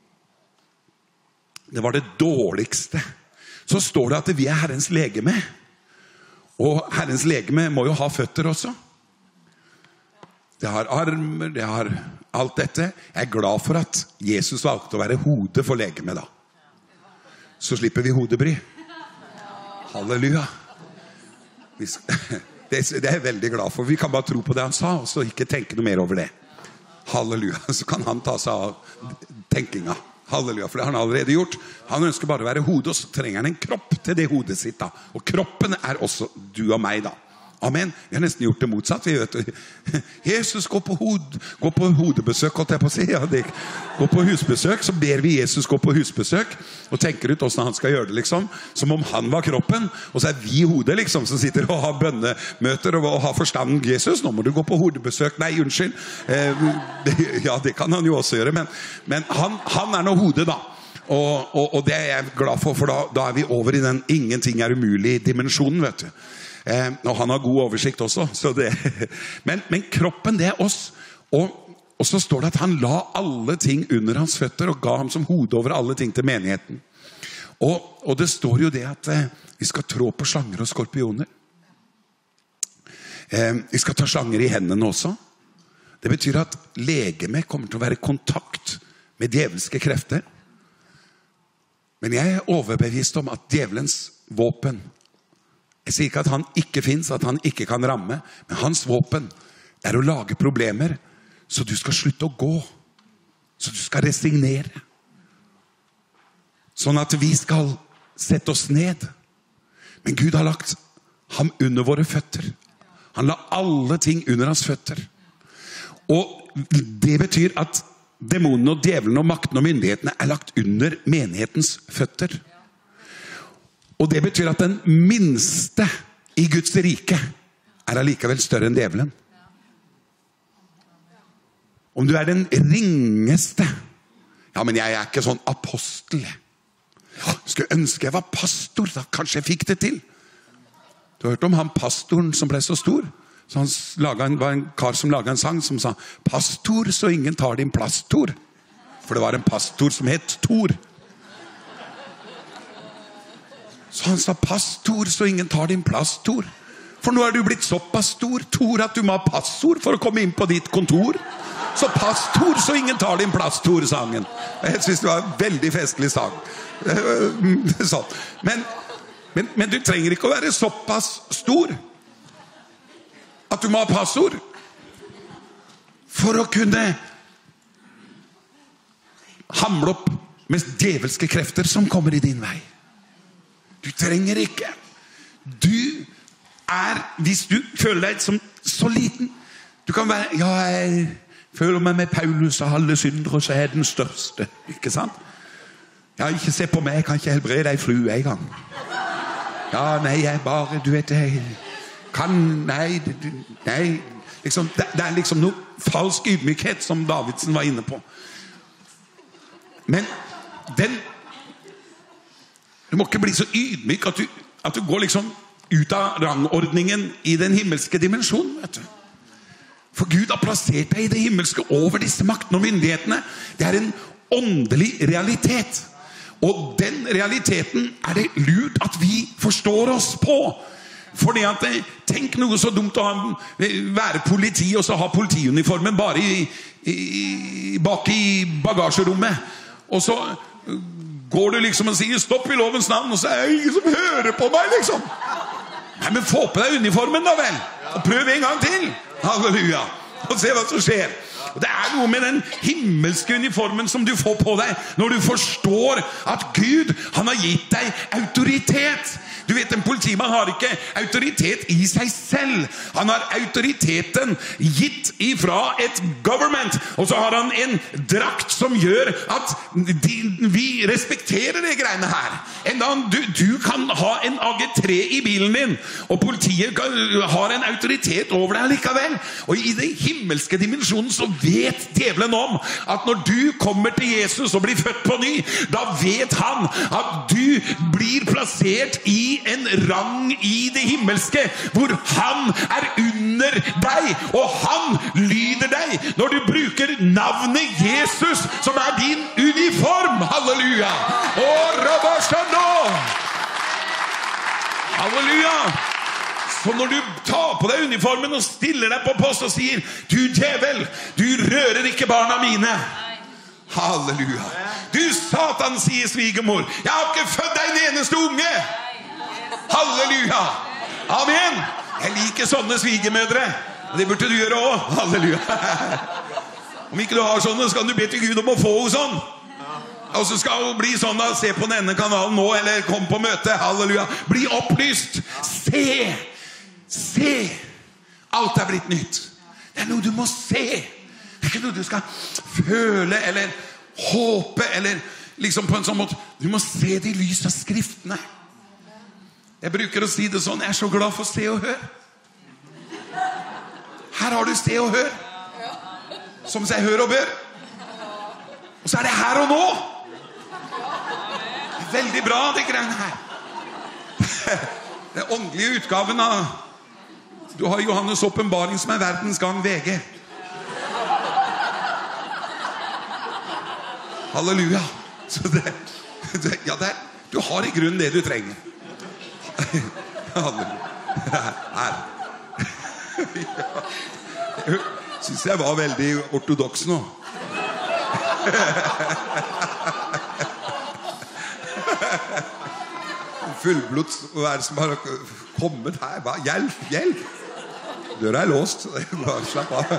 Det var det dårligste. Så står det at vi er Herrens legeme. Og Herrens legeme må jo ha føtter også. Det har armer, det har alt dette. Jeg er glad for at Jesus valgte å være hodet for legeme da. Så slipper vi hodebry. Halleluja. Vi skal... Det er jeg veldig glad for. Vi kan bare tro på det han sa, og så ikke tenke noe mer over det. Halleluja. Så kan han ta seg av tenkinga. Halleluja, for det har han allerede gjort. Han ønsker bare å være hode, og så trenger han en kropp til det hodet sitt da. Og kroppen er også du og meg da. Amen. Vi har nesten gjort det motsatt. Vi vet, Jesus går på, hod, går på hodebesøk, holdt jeg på å si. Ja, det, går på husbesøk, så ber vi Jesus gå på husbesøk, og tenker ut hvordan han skal gjøre det, liksom. Som om han var kroppen, og så er vi hodet, liksom, som sitter og har bønnemøter og, og har forstanden. Jesus, nå må du gå på hodebesøk. Nei, unnskyld. Eh, ja, det kan han jo også gjøre, men, men han, han er nå hodet, da. Og, og, og det er jeg glad for, for da, da er vi over i den ingenting er umulig dimensjonen, vet du. Eh, og han har god oversikt også, så det, men, men kroppen det er oss, og, og så står det at han la alle ting under hans føtter og ga ham som hode over alle ting til menigheten. Og, og det står jo det at eh, vi skal trå på slanger og skorpioner. Eh, vi skal ta slanger i hendene også. Det betyr at legemet kommer til å være i kontakt med djevelske krefter. Men jeg er overbevist om at djevelens våpen, jeg sier ikke at han ikke finnes, at han ikke kan ramme, men hans våpen er å lage problemer, så du skal slutte å gå, så du skal resignere, sånn at vi skal sette oss ned. Men Gud har lagt ham under våre føtter. Han la alle ting under hans føtter. Og det betyr at demonene og djevelen og makten og myndighetene er lagt under menighetens føtter. Og det betyr at den minste i Guds rike er allikevel større enn djevelen. Om du er den ringeste, ja, men jeg er ikke sånn apostel. Ja, skulle ønske jeg var pastor, da kanskje jeg fikk det til. Du har hørt om han pastoren som ble så stor? Så han laget en, var en kar som laget en sang som sa, pastor så ingen tar din plass, Tor. For det var en pastor som het Tor. Så han sa, pastor, så ingen tar din plass, Tor. For nå er du blitt såpass stor, Tor, at du må ha passord for å komme inn på ditt kontor. Så pass, Tor, så ingen tar din plass, Tor, sangen. Jeg synes det var en veldig festlig sang. Sånn. Men, men, men du trenger ikke å være såpass stor at du må ha passord for å kunne hamle opp med djevelske krefter som kommer i din vei. Du trenger ikke. Du er, hvis du føler deg som så liten, du kan være, ja, jeg føler meg med Paulus og alle syndere, så er jeg den største, ikke sant? Ja, ikke se på meg, jeg kan ikke helbrede deg flue en gang. Ja, nei, jeg bare, du vet, jeg kan, nei, nei, liksom, det, det er liksom noe falsk ydmykhet som Davidsen var inne på. Men den, du må ikke bli så ydmyk at du, at du går liksom ut av rangordningen i den himmelske dimensjonen, vet du. For Gud har plassert deg i det himmelske over disse maktene og myndighetene. Det er en åndelig realitet. Og den realiteten er det lurt at vi forstår oss på. Fordi at, tenk noe så dumt å ha, være politi og så ha politiuniformen bare i, i, bak i bagasjerommet. Og så går du liksom og sier stopp i lovens navn, og så er det ingen som hører på meg liksom. Nei, men få på deg uniformen da vel, og prøv en gang til. Halleluja. Og se hva som skjer. Og det er noe med den himmelske uniformen som du får på deg når du forstår at Gud, han har gitt deg autoritet. Du vet, en politimann har ikke autoritet i seg selv. Han har autoriteten gitt ifra et government. Og så har han en drakt som gjør at de, vi respekterer det greiene her. En annen, du, du kan ha en A G tre i bilen din, og politiet kan, har en autoritet over deg likevel. Og i den himmelske dimensjonen så vet djevelen om at når du kommer til Jesus og blir født på ny, da vet han at du blir plassert i en rang i det himmelske hvor han er under deg, og han lyder deg når du bruker navnet Jesus som er din uniform. Halleluja. Og rabashano. Halleluja. Så når du tar på deg uniformen og stiller deg på post og sier du djevel, du rører ikke barna mine. Halleluja. Du Satan, sier svigermor, jeg har ikke født deg en eneste unge. Halleluja. Amen. Jeg liker sånne svigermødre. Det burde du gjøre også. Halleluja. Om ikke du har sånne, så kan du be til Gud om å få henne sånn. Og så skal hun bli sånn da, se på denne kanalen nå, eller kom på møte. Halleluja. Bli opplyst. Se. Se. Alt er blitt nytt. Det er noe du må se. Det er ikke noe du skal føle, eller håpe, eller liksom på en sånn måte. Du må se det i lys av skriftene. Jeg bruker å si det sånn, jeg er så glad for se og hør. Her har du se og hør. Som sier hør og bør. Og så er det her og nå. Det er veldig bra, det greiene her. Det er åndelige utgaven av, du har Johannes åpenbaring som er verdens gang V G. Halleluja. Så det, det, ja, det, du har i grunnen det du trenger. Her. Jeg synes jeg var veldig ortodoks nå. Fullblods hver som har kommet her. Hva? Hjelp, hjelp. Døra er låst. Bare slapp av.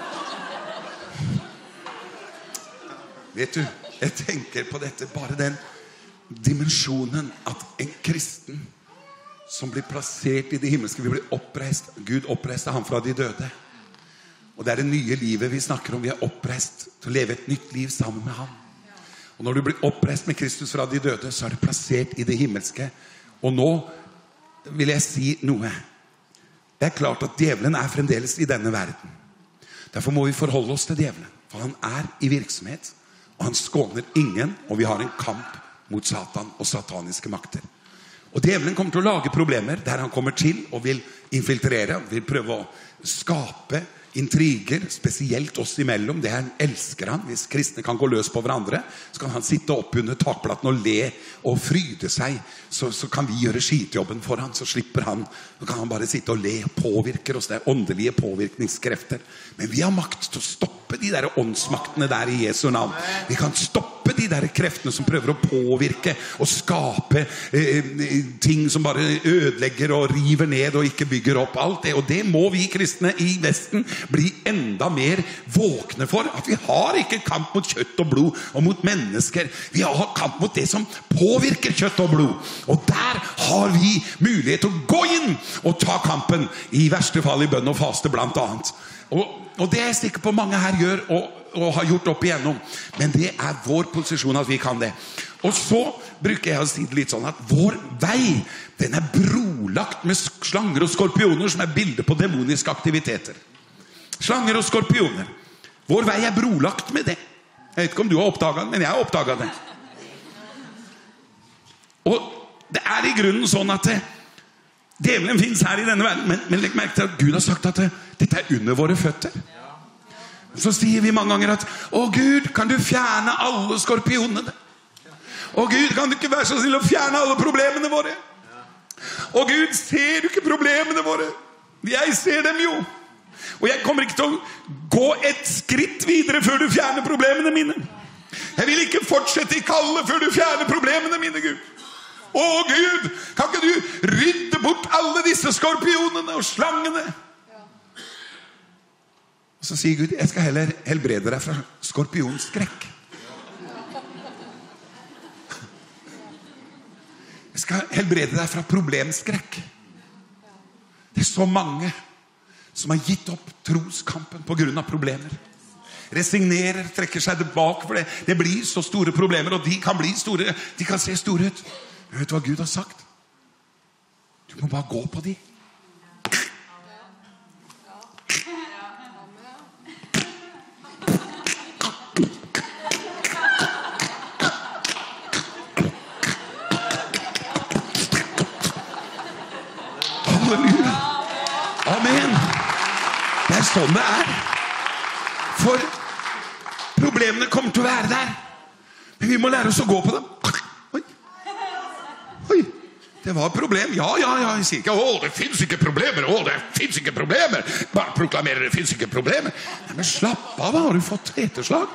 Vet du, jeg tenker på dette, bare den dimensjonen at en kristen som blir plassert i det himmelske, vi blir oppreist. Gud oppreiste han fra de døde. Og det er det nye livet vi snakker om. Vi er oppreist til å leve et nytt liv sammen med han. Og når du blir oppreist med Kristus fra de døde, så er du plassert i det himmelske. Og nå vil jeg si noe. Det er klart at djevelen er fremdeles i denne verden. Derfor må vi forholde oss til djevelen. For han er i virksomhet, og han skåner ingen, og vi har en kamp mot Satan og sataniske makter. Og djevelen kommer til å lage problemer der han kommer til og vil infiltrere, vil prøve å skape intriger, spesielt oss imellom. Det han elsker han. Hvis kristne kan gå løs på hverandre, så kan han sitte opp under takplaten og le og fryde seg. Så, så kan vi gjøre skitjobben for han, så slipper han. Så kan han bare sitte og le og påvirker oss. Det er åndelige påvirkningskrefter. Men vi har makt til å stoppe de der åndsmaktene der i Jesu navn. Vi kan stoppe de der kreftene som prøver å påvirke og skape eh, ting som bare ødelegger og river ned og ikke bygger opp alt det. Og det må vi kristne i Vesten bli enda mer våkne for. At vi har ikke kamp mot kjøtt og blod og mot mennesker. Vi har kamp mot det som påvirker kjøtt og blod. Og der har vi mulighet til å gå inn og ta kampen, i verste fall i bønn og faste blant annet. Og, og det er jeg sikker på mange her gjør og, og har gjort opp igjennom. Men det er vår posisjon at vi kan det. Og så bruker jeg å si det litt sånn at vår vei, den er brolagt med slanger og skorpioner som er bilder på demoniske aktiviteter. Slanger og skorpioner. Vår vei er brolagt med det. Jeg vet ikke om du har oppdaget det, men jeg har oppdaget det. Og det er i grunnen sånn at det, djevelen finnes her i denne verden, men, men legg merke til at Gud har sagt at det, dette er under våre føtter. Så sier vi mange ganger at å Gud, kan du fjerne alle skorpionene? Å Gud, kan du ikke være så snill å fjerne alle problemene våre? Å Gud, ser du ikke problemene våre? Jeg ser dem jo. Og jeg kommer ikke til å gå et skritt videre før du fjerner problemene mine. Jeg vil ikke fortsette i kallet før du fjerner problemene mine, Gud. Å Gud, kan ikke du rydde bort alle disse skorpionene og slangene? Og så sier Gud, jeg skal heller helbrede deg fra skorpionskrekk. Jeg skal helbrede deg fra problemskrekk. Det er så mange som har gitt opp troskampen på grunn av problemer. Resignerer, trekker seg tilbake for det. Det blir så store problemer, og de kan bli store. De kan se store ut. Men vet du hva Gud har sagt? Du må bare gå på de. Halleluja. Amen. Det er sånn det er. For problemene kommer til å være der. Men vi må lære oss å gå på dem. Oi. Oi. Det var et problem. Ja, ja, ja. Jeg sier ikke, å, det finnes ikke problemer. Å, det finnes ikke problemer. Bare proklamerer det finnes ikke problemer. Nei, men slapp av, har du fått heteslag?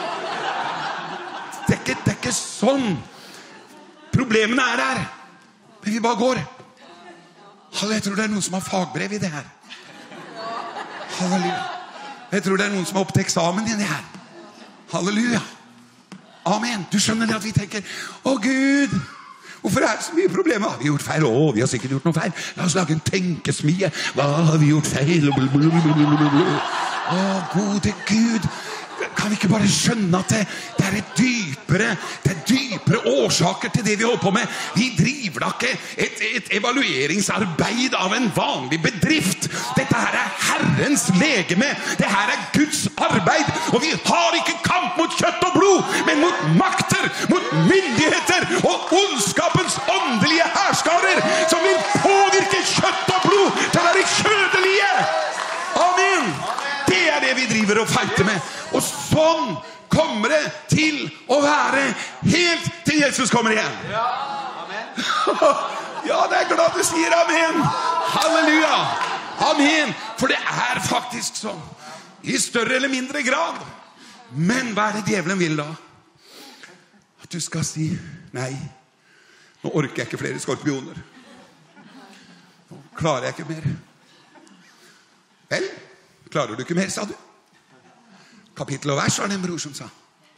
Det er ikke, det er ikke sånn. Problemene er der. Men vi bare går. Jeg tror det er noen som har fagbrev i det her. Halleluja. Jeg tror det er noen som har opp til eksamen i det her. Halleluja. Amen. Du skjønner det at vi tenker, å Gud, hvorfor er det så mye problemer? Har vi gjort feil? Å, vi har sikkert gjort noe feil. La oss lage en tenkesmie. Hva har vi gjort feil? Å, gode Gud. Kan vi ikke bare skjønne at det, det er et dypere, det er dypere årsaker til det vi holder på med? Vi driver da ikke et, et evalueringsarbeid av en vanlig bedrift. Dette her er Herrens legeme. Det her er Guds arbeid. Og vi har ikke kamp mot kjøtt og blod, men mot makter, mot myndigheter og ondskapens åndelige herskarer som vil påvirke kjøtt og blod til å være kjødelige. Amen. Det er det vi driver og fighter med. Og sånn kommer det til å være helt til Jesus kommer igjen. Ja, amen. Ja, det er glad du sier amen. Halleluja. Amen. For det er faktisk sånn. I større eller mindre grad. Men hva er det djevelen vil da? At du skal si, nei, nå orker jeg ikke flere skorpioner. Nå klarer jeg ikke mer. Vel, klarer du ikke mer, sa du? Kapittel og vers var det en bror som sa.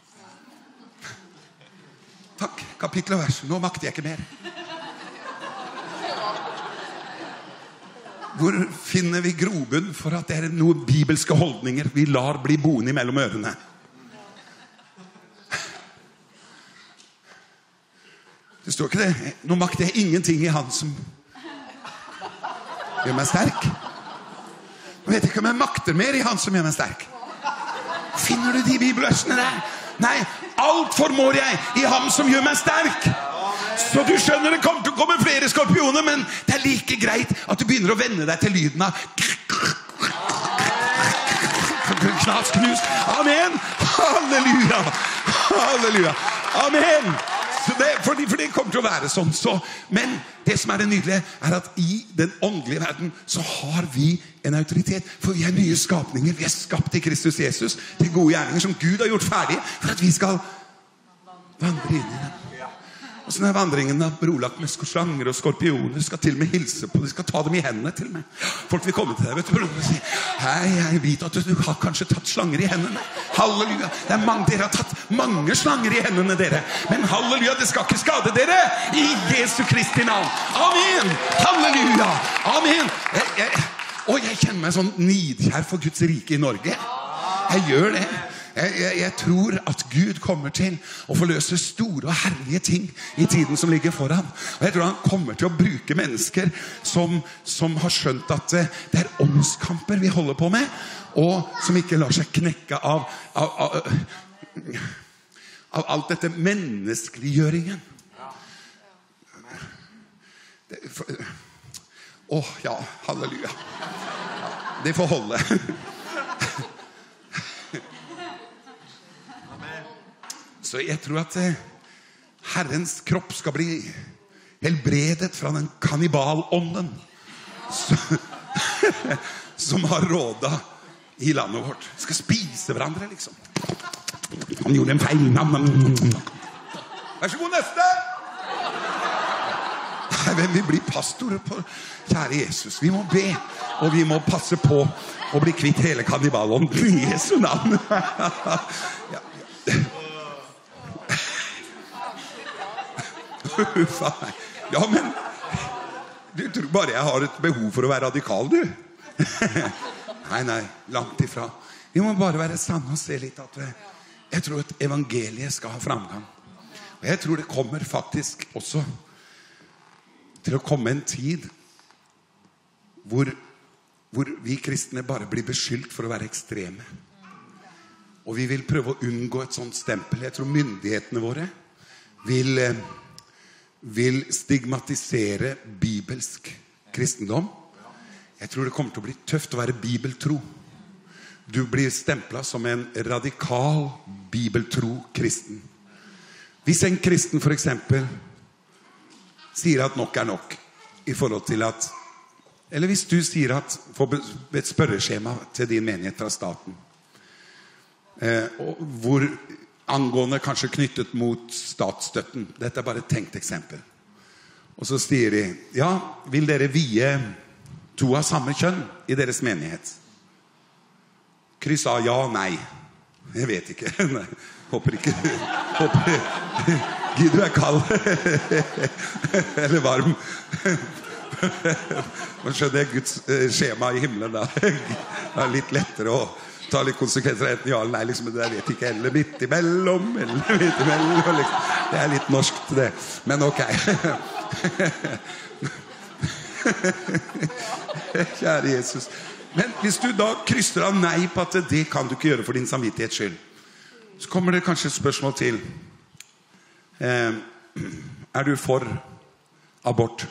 Takk, kapittel og vers. Nå makter jeg ikke mer. Hvor finner vi grobunn for at det er noen bibelske holdninger vi lar bli boende mellom ørene? Det står ikke det. Nå makter jeg ingenting i han som gjør meg sterk. Nå vet jeg ikke om jeg makter mer i han som gjør meg sterk. Finner du de bibelversene der? Nei, alt formår jeg i ham som gjør meg sterk. Så du skjønner, det kommer til å komme flere skorpioner, men det er like greit at du begynner å venne deg til lyden av knas, knus. Amen. Halleluja. Halleluja. Amen. Så det, for, det, for det kommer til å være sånn. Så, men det som er det nydelige, er at i den åndelige verden så har vi en autoritet. For vi er nye skapninger. Vi er skapt i Kristus Jesus til gode gjerninger som Gud har gjort ferdig for at vi skal vandre inn i dem. Og så er vandringen av brolagt med slanger og skorpioner. Skal til og med hilse på, de skal ta dem i hendene til og med. Folk vil komme til deg, vet du, og si, hei, jeg vet at du har kanskje tatt slanger i hendene. Halleluja, det er mange, dere har tatt mange slanger i hendene, dere. Men halleluja, det skal ikke skade dere. I Jesu Kristi navn. Amen. Halleluja. Amen. Jeg, jeg, og jeg kjenner meg sånn nidkjær for Guds rike i Norge. Jeg gjør det. Jeg, jeg, jeg tror at Gud kommer til å forløse store og herlige ting i tiden som ligger foran. Og jeg tror han kommer til å bruke mennesker som, som har skjønt at det er åndskamper vi holder på med, og som ikke lar seg knekke av, av, av, av alt dette menneskeliggjøringen. Det, for, åh, ja, halleluja. Det får holde. Så jeg tror at Herrens kropp skal bli helbredet fra den kannibalånden som har rådet i landet vårt. Skal spise hverandre, liksom. Han gjorde en feil. Vær så god, neste! Hvem vil bli pastorer på? Kjære Jesus, vi må be, og vi må passe på å bli kvitt hele kannibalånden i Jesu navn. Ja, ja. Ja, men du tror bare jeg har et behov for å være radikal, du. Nei, nei, langt ifra. Vi må bare være sanne og se litt at jeg tror at evangeliet skal ha framgang. Og jeg tror det kommer faktisk også til å komme en tid hvor, hvor vi kristne bare blir beskyldt for å være ekstreme. Og vi vil prøve å unngå et sånt stempel. Jeg tror myndighetene våre vil... vil stigmatisere bibelsk kristendom. Jeg tror det kommer til å bli tøft å være bibeltro. Du blir stemplet som en radikal bibeltro kristen. Hvis en kristen for eksempel sier at nok er nok i forhold til at, eller hvis du sier at få et spørreskjema til din menighet fra staten, eh, hvor angående kanskje knyttet mot statsstøtten. Dette er bare et tenkt eksempel. Og så sier de, ja, vil dere vie to av samme kjønn i deres menighet? Kryss av ja, nei. Jeg vet ikke. Nei, håper ikke. Håper. Gud, du er kald. Eller varm. Man skjønner Guds skjema i himmelen da. Det er litt lettere å ta litt konsekvenser av enten ja eller nei, liksom, det vet ikke, eller midt imellom, eller midt imellom, liksom. Det er litt norsk til det, men ok. Kjære Jesus. Men hvis du da krysser av nei på at det kan du ikke gjøre for din samvittighets skyld, så kommer det kanskje et spørsmål til. Eh, er du for abort?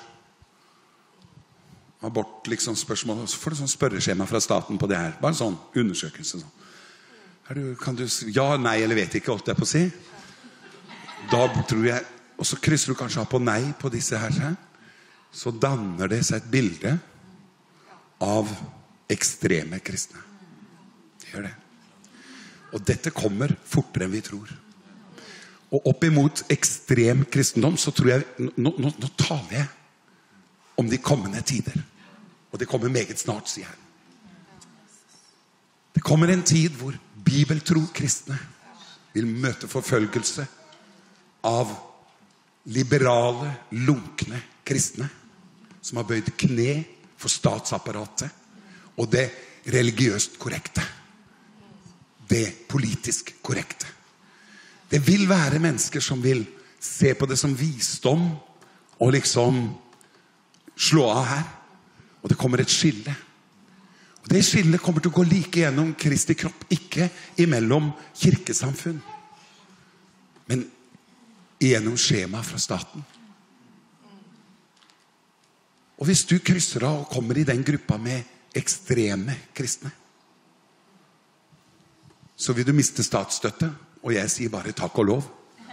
Abort, liksom, spørsmål. Så får du sånn spørreskjema fra staten på det her. Bare sånn undersøkelse. Sånn. Er du, kan du ja, nei, eller vet ikke, holdt jeg på å si? Da tror jeg, og så krysser du kanskje av på nei på disse her, så danner det seg et bilde av ekstreme kristne. Det gjør det. Og dette kommer fortere enn vi tror. Og opp imot ekstrem kristendom, så tror jeg, nå, nå, nå taler jeg om de kommende tider. Og det kommer meget snart, sier han. Det kommer en tid hvor bibeltro kristne vil møte forfølgelse av liberale, lunkne kristne som har bøyd kne for statsapparatet og det religiøst korrekte. Det politisk korrekte. Det vil være mennesker som vil se på det som visdom og liksom slå av her. Og det kommer et skille. Og det skillet kommer til å gå like gjennom Kristi kropp, ikke imellom kirkesamfunn, men gjennom skjema fra staten. Og hvis du krysser av og kommer i den gruppa med ekstreme kristne, så vil du miste statsstøtte. Og jeg sier bare takk og lov.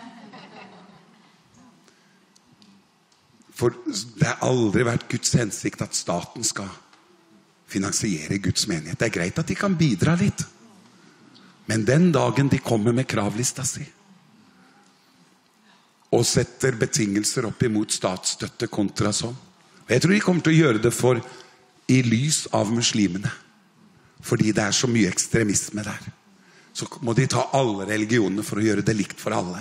For det har aldri vært Guds hensikt at staten skal finansiere Guds menighet. Det er greit at de kan bidra litt. Men den dagen de kommer med kravlista si, og setter betingelser opp imot statsstøtte kontra sånn. Og jeg tror de kommer til å gjøre det for i lys av muslimene. Fordi det er så mye ekstremisme der. Så må de ta alle religionene for å gjøre det likt for alle.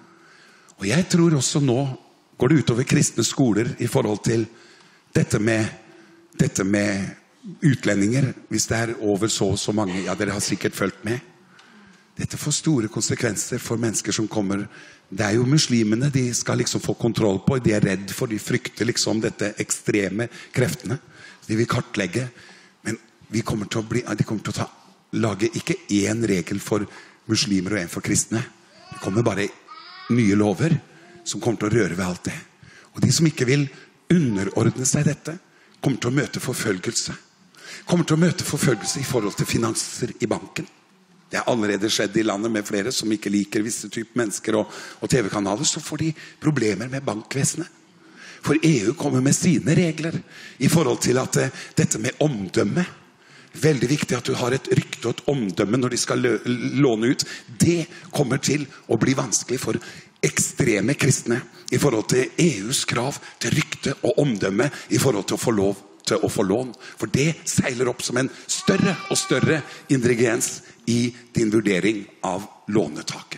Og jeg tror også nå går det utover kristne skoler i forhold til dette med, dette med utlendinger. Hvis det er over så og så mange, ja, dere har sikkert følt med. Dette får store konsekvenser for mennesker som kommer. Det er jo muslimene de skal liksom få kontroll på. De er redd for, de frykter liksom dette ekstreme kreftene. De vil kartlegge. Men vi kommer til å bli, de kommer til å ta, lage ikke én regel for muslimer og en for kristne. Det kommer bare nye lover som kommer til å røre ved alt det. Og de som ikke vil underordne seg dette, kommer til å møte forfølgelse. Kommer til å møte forfølgelse i forhold til finanser i banken. Det er allerede skjedd i landet med flere som ikke liker visse typer mennesker og, og tv-kanaler, så får de problemer med bankvesenet. For E U kommer med sine regler i forhold til at uh, dette med omdømme, veldig viktig at du har et rykte og et omdømme når de skal lø låne ut. Det kommer til å bli vanskelig for ekstreme kristne i forhold til E U's krav til rykte og omdømme i forhold til å få lov til å få lån. For det seiler opp som en større og større ingrediens i din vurdering av lånetaker.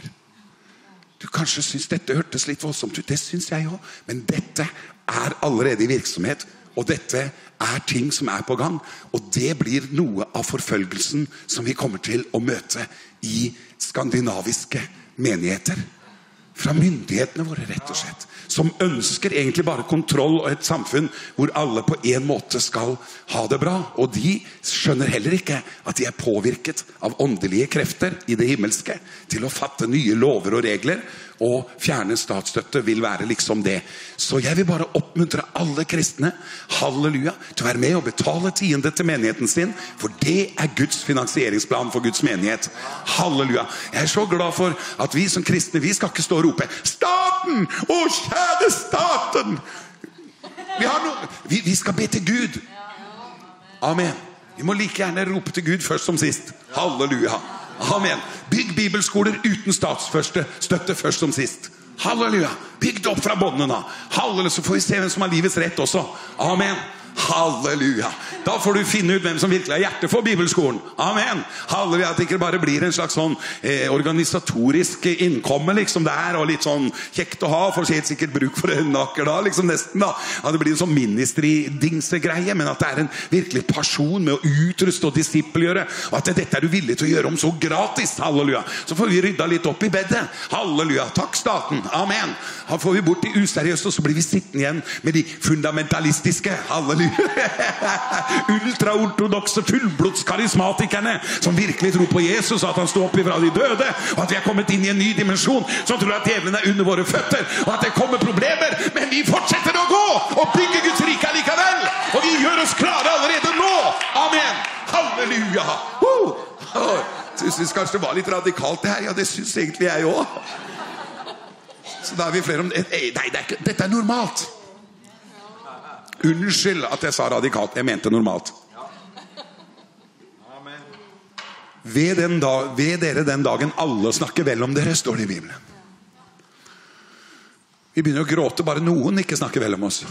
Du kanskje synes dette hørtes litt voldsomt ut, det synes jeg også, men dette er allerede i virksomhet, og dette er ting som er på gang, og det blir noe av forfølgelsen som vi kommer til å møte i skandinaviske menigheter. Fra myndighetene våre, rett og slett. Som ønsker egentlig bare kontroll og et samfunn hvor alle på en måte skal ha det bra. Og de skjønner heller ikke at de er påvirket av åndelige krefter i det himmelske til å fatte nye lover og regler. Og fjerne statsstøtte vil være liksom det. Så jeg vil bare oppmuntre alle kristne, halleluja, til å være med og betale tiende til menigheten sin, for det er Guds finansieringsplan for Guds menighet. Halleluja. Jeg er så glad for at vi som kristne, vi skal ikke stå og rope staten, å kjære staten. Vi, har no vi, vi skal be til Gud. Amen. Vi må like gjerne rope til Gud først som sist. Halleluja. Amen. Bygg bibelskoler uten statsførste støtte først som sist. Halleluja. Bygg det opp fra båndene da. Halleluja. Så får vi se hvem som har livets rett også. Amen. Halleluja. Da får du finne ut hvem som virkelig har hjerte for bibelskolen. Amen. Halleluja. At det ikke bare blir en slags sånn eh, organisatorisk innkomme liksom der, og litt sånn kjekt å ha, for helt sikkert bruk for en nakker da, liksom nesten da. At det blir en sånn ministry-dingsegreie, men at det er en virkelig pasjon med å utruste og disippelgjøre, og at dette er du villig til å gjøre om så gratis. Halleluja. Så får vi rydda litt opp i bedet. Halleluja. Takk staten. Amen. Da får vi bort de useriøse, og så blir vi sittende igjen med de fundamentalistiske. Halleluja. Ultraortodokse fullblodskarismatikerne som virkelig tror på Jesus, at han stod opp ifra de døde, og at vi er kommet inn i en ny dimensjon, som tror at djevelen er under våre føtter, og at det kommer problemer, men vi fortsetter å gå og bygge Guds rike likevel, og vi gjør oss klare allerede nå. Amen. Halleluja. uh! Du synes kanskje det var litt radikalt det her. Ja, det synes egentlig jeg også. Så da er vi flere om det. Nei, det er ikke, dette er normalt. Unnskyld at jeg sa radikalt, jeg mente normalt. Ved, den da, ved dere den dagen alle snakker vel om dere, står det i Bibelen. Vi begynner å gråte, bare noen ikke snakker vel om oss.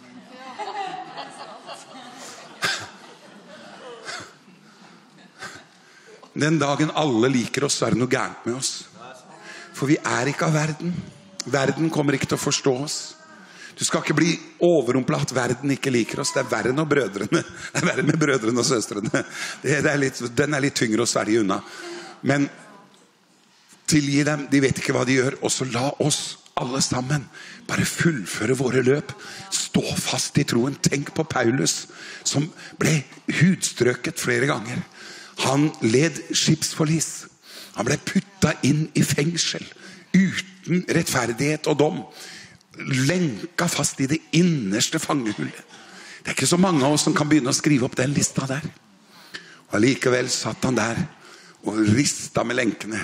Den dagen alle liker oss, så er det noe gærent med oss. For vi er ikke av verden. Verden kommer ikke til å forstå oss. Du skal ikke bli overrumplet at verden ikke liker oss. Det er verre enn brødrene. Det er verre med brødrene og søstrene. Det, det er litt, den er litt tyngre å sverge unna. Men tilgi dem, de vet ikke hva de gjør. Og så la oss alle sammen bare fullføre våre løp. Stå fast i troen. Tenk på Paulus, som ble hudstrøket flere ganger. Han led skipsforlis. Han ble puttet inn i fengsel uten rettferdighet og dom. Lenka fast i det innerste fangehullet. Det er ikke så mange av oss som kan begynne å skrive opp den lista der. Og allikevel satt han der og ristet med lenkene.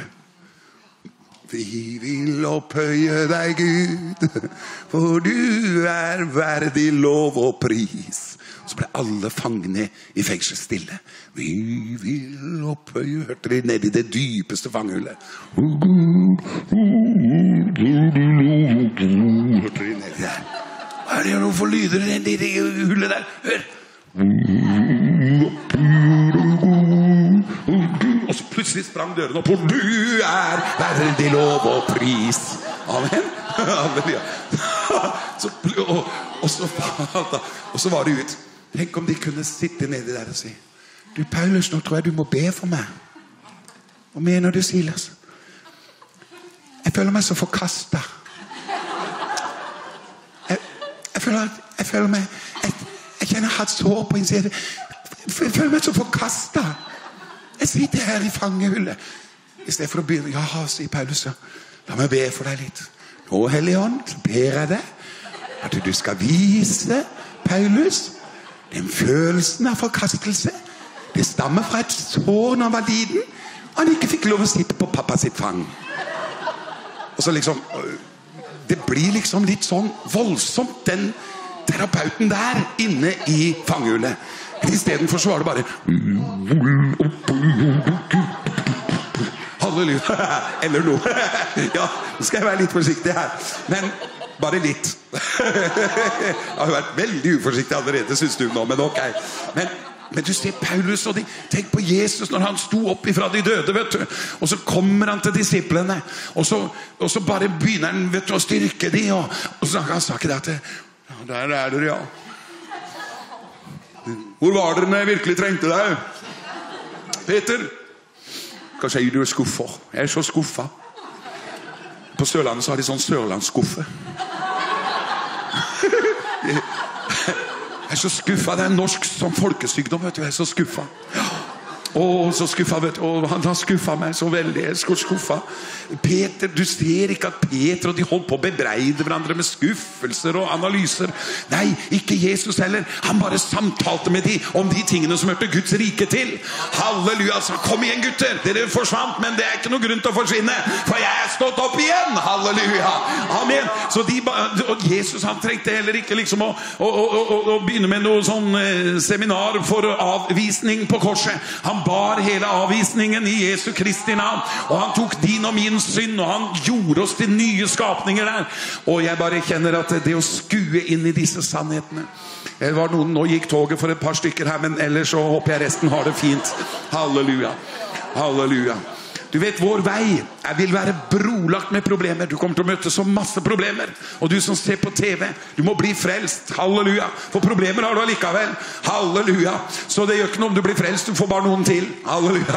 Vi vil opphøye deg, Gud, for du er verdig lov og pris. Så ble alle fangene i fengsel stille. Vi vil opphøye, hørte de ned i det dypeste fangehullet. Hørte de ned der. Hva er det noe for lyder i det hullet der? Hør! Og så plutselig sprang døren opp, og du er verdig lov og pris. Amen. Amen. Så, og, og, så, og så var det ut. Tenk om de kunne sitte nede der og si, du Paulus, nå tror jeg du må be for meg. Hva mener du, Silas? Jeg føler meg så forkastet. Jeg, jeg, føler, jeg føler meg, jeg, jeg kjenner hatt sår på innsiden. Jeg føler meg så forkastet. Jeg sitter her i fangehullet. I stedet for å begynne, ja, sier Paulus, la meg be for deg litt. Nå, Hellige Ånd, så ber jeg deg at du skal vise Paulus den følelsen av forkastelse. Det stammer fra et sår når han var liten, og han ikke fikk lov å sitte på pappa sitt fang. Og så liksom, det blir liksom litt sånn voldsomt, den terapeuten der inne i fangehullet. I stedet for så var det bare halleluja, eller noe. Ja, nå skal jeg være litt forsiktig her, men bare litt. Jeg har jo vært veldig uforsiktig allerede, synes du nå, men ok. Men, men du ser Paulus, og de, tenk på Jesus når han sto opp ifra de døde, vet du. Og så kommer han til disiplene, og så, og så bare begynner han, vet du, å styrke de, og, og så han sa ikke det at, ja, der er dere, ja. Hvor var dere når jeg virkelig trengte deg? Peter? Hva sier du er skuffer? Jeg er så skuffet. På Sørlandet så har de sånn sørlandsskuffe. Jeg er så skuffet. Det er norsk som folkesykdom, vet du. Jeg er så skuffet. Åh, så skuffet, vet du. Åh, han har skuffet meg så veldig. Jeg er så skuffet. Peter, du ser ikke at Peter og de holdt på å bebreide hverandre med skuffelser og analyser. Nei, ikke Jesus heller. Han bare samtalte med de om de tingene som hørte Guds rike til. Halleluja, altså, kom igjen gutter. Dere forsvant, men det er ikke noe grunn til å forsvinne, for jeg er stått opp igjen. Halleluja. Amen. Så de, og Jesus, han trengte heller ikke liksom å, å, å, å, å begynne med noe sånn eh, seminar for avvisning på korset. Han bar hele avvisningen i Jesu Kristi navn, og han tok din og min synd, og han gjorde oss til nye skapninger der. Og jeg bare kjenner at det å skue inn i disse sannhetene, det var noen, nå gikk toget for et par stykker her, men ellers så håper jeg resten har det fint. Halleluja, halleluja. Du vet, vår vei jeg vil være brolagt med problemer. Du kommer til å møte så masse problemer. Og du som ser på TV, du må bli frelst. Halleluja. For problemer har du allikevel. Halleluja. Så det gjør ikke noe om du blir frelst. Du får bare noen til. Halleluja.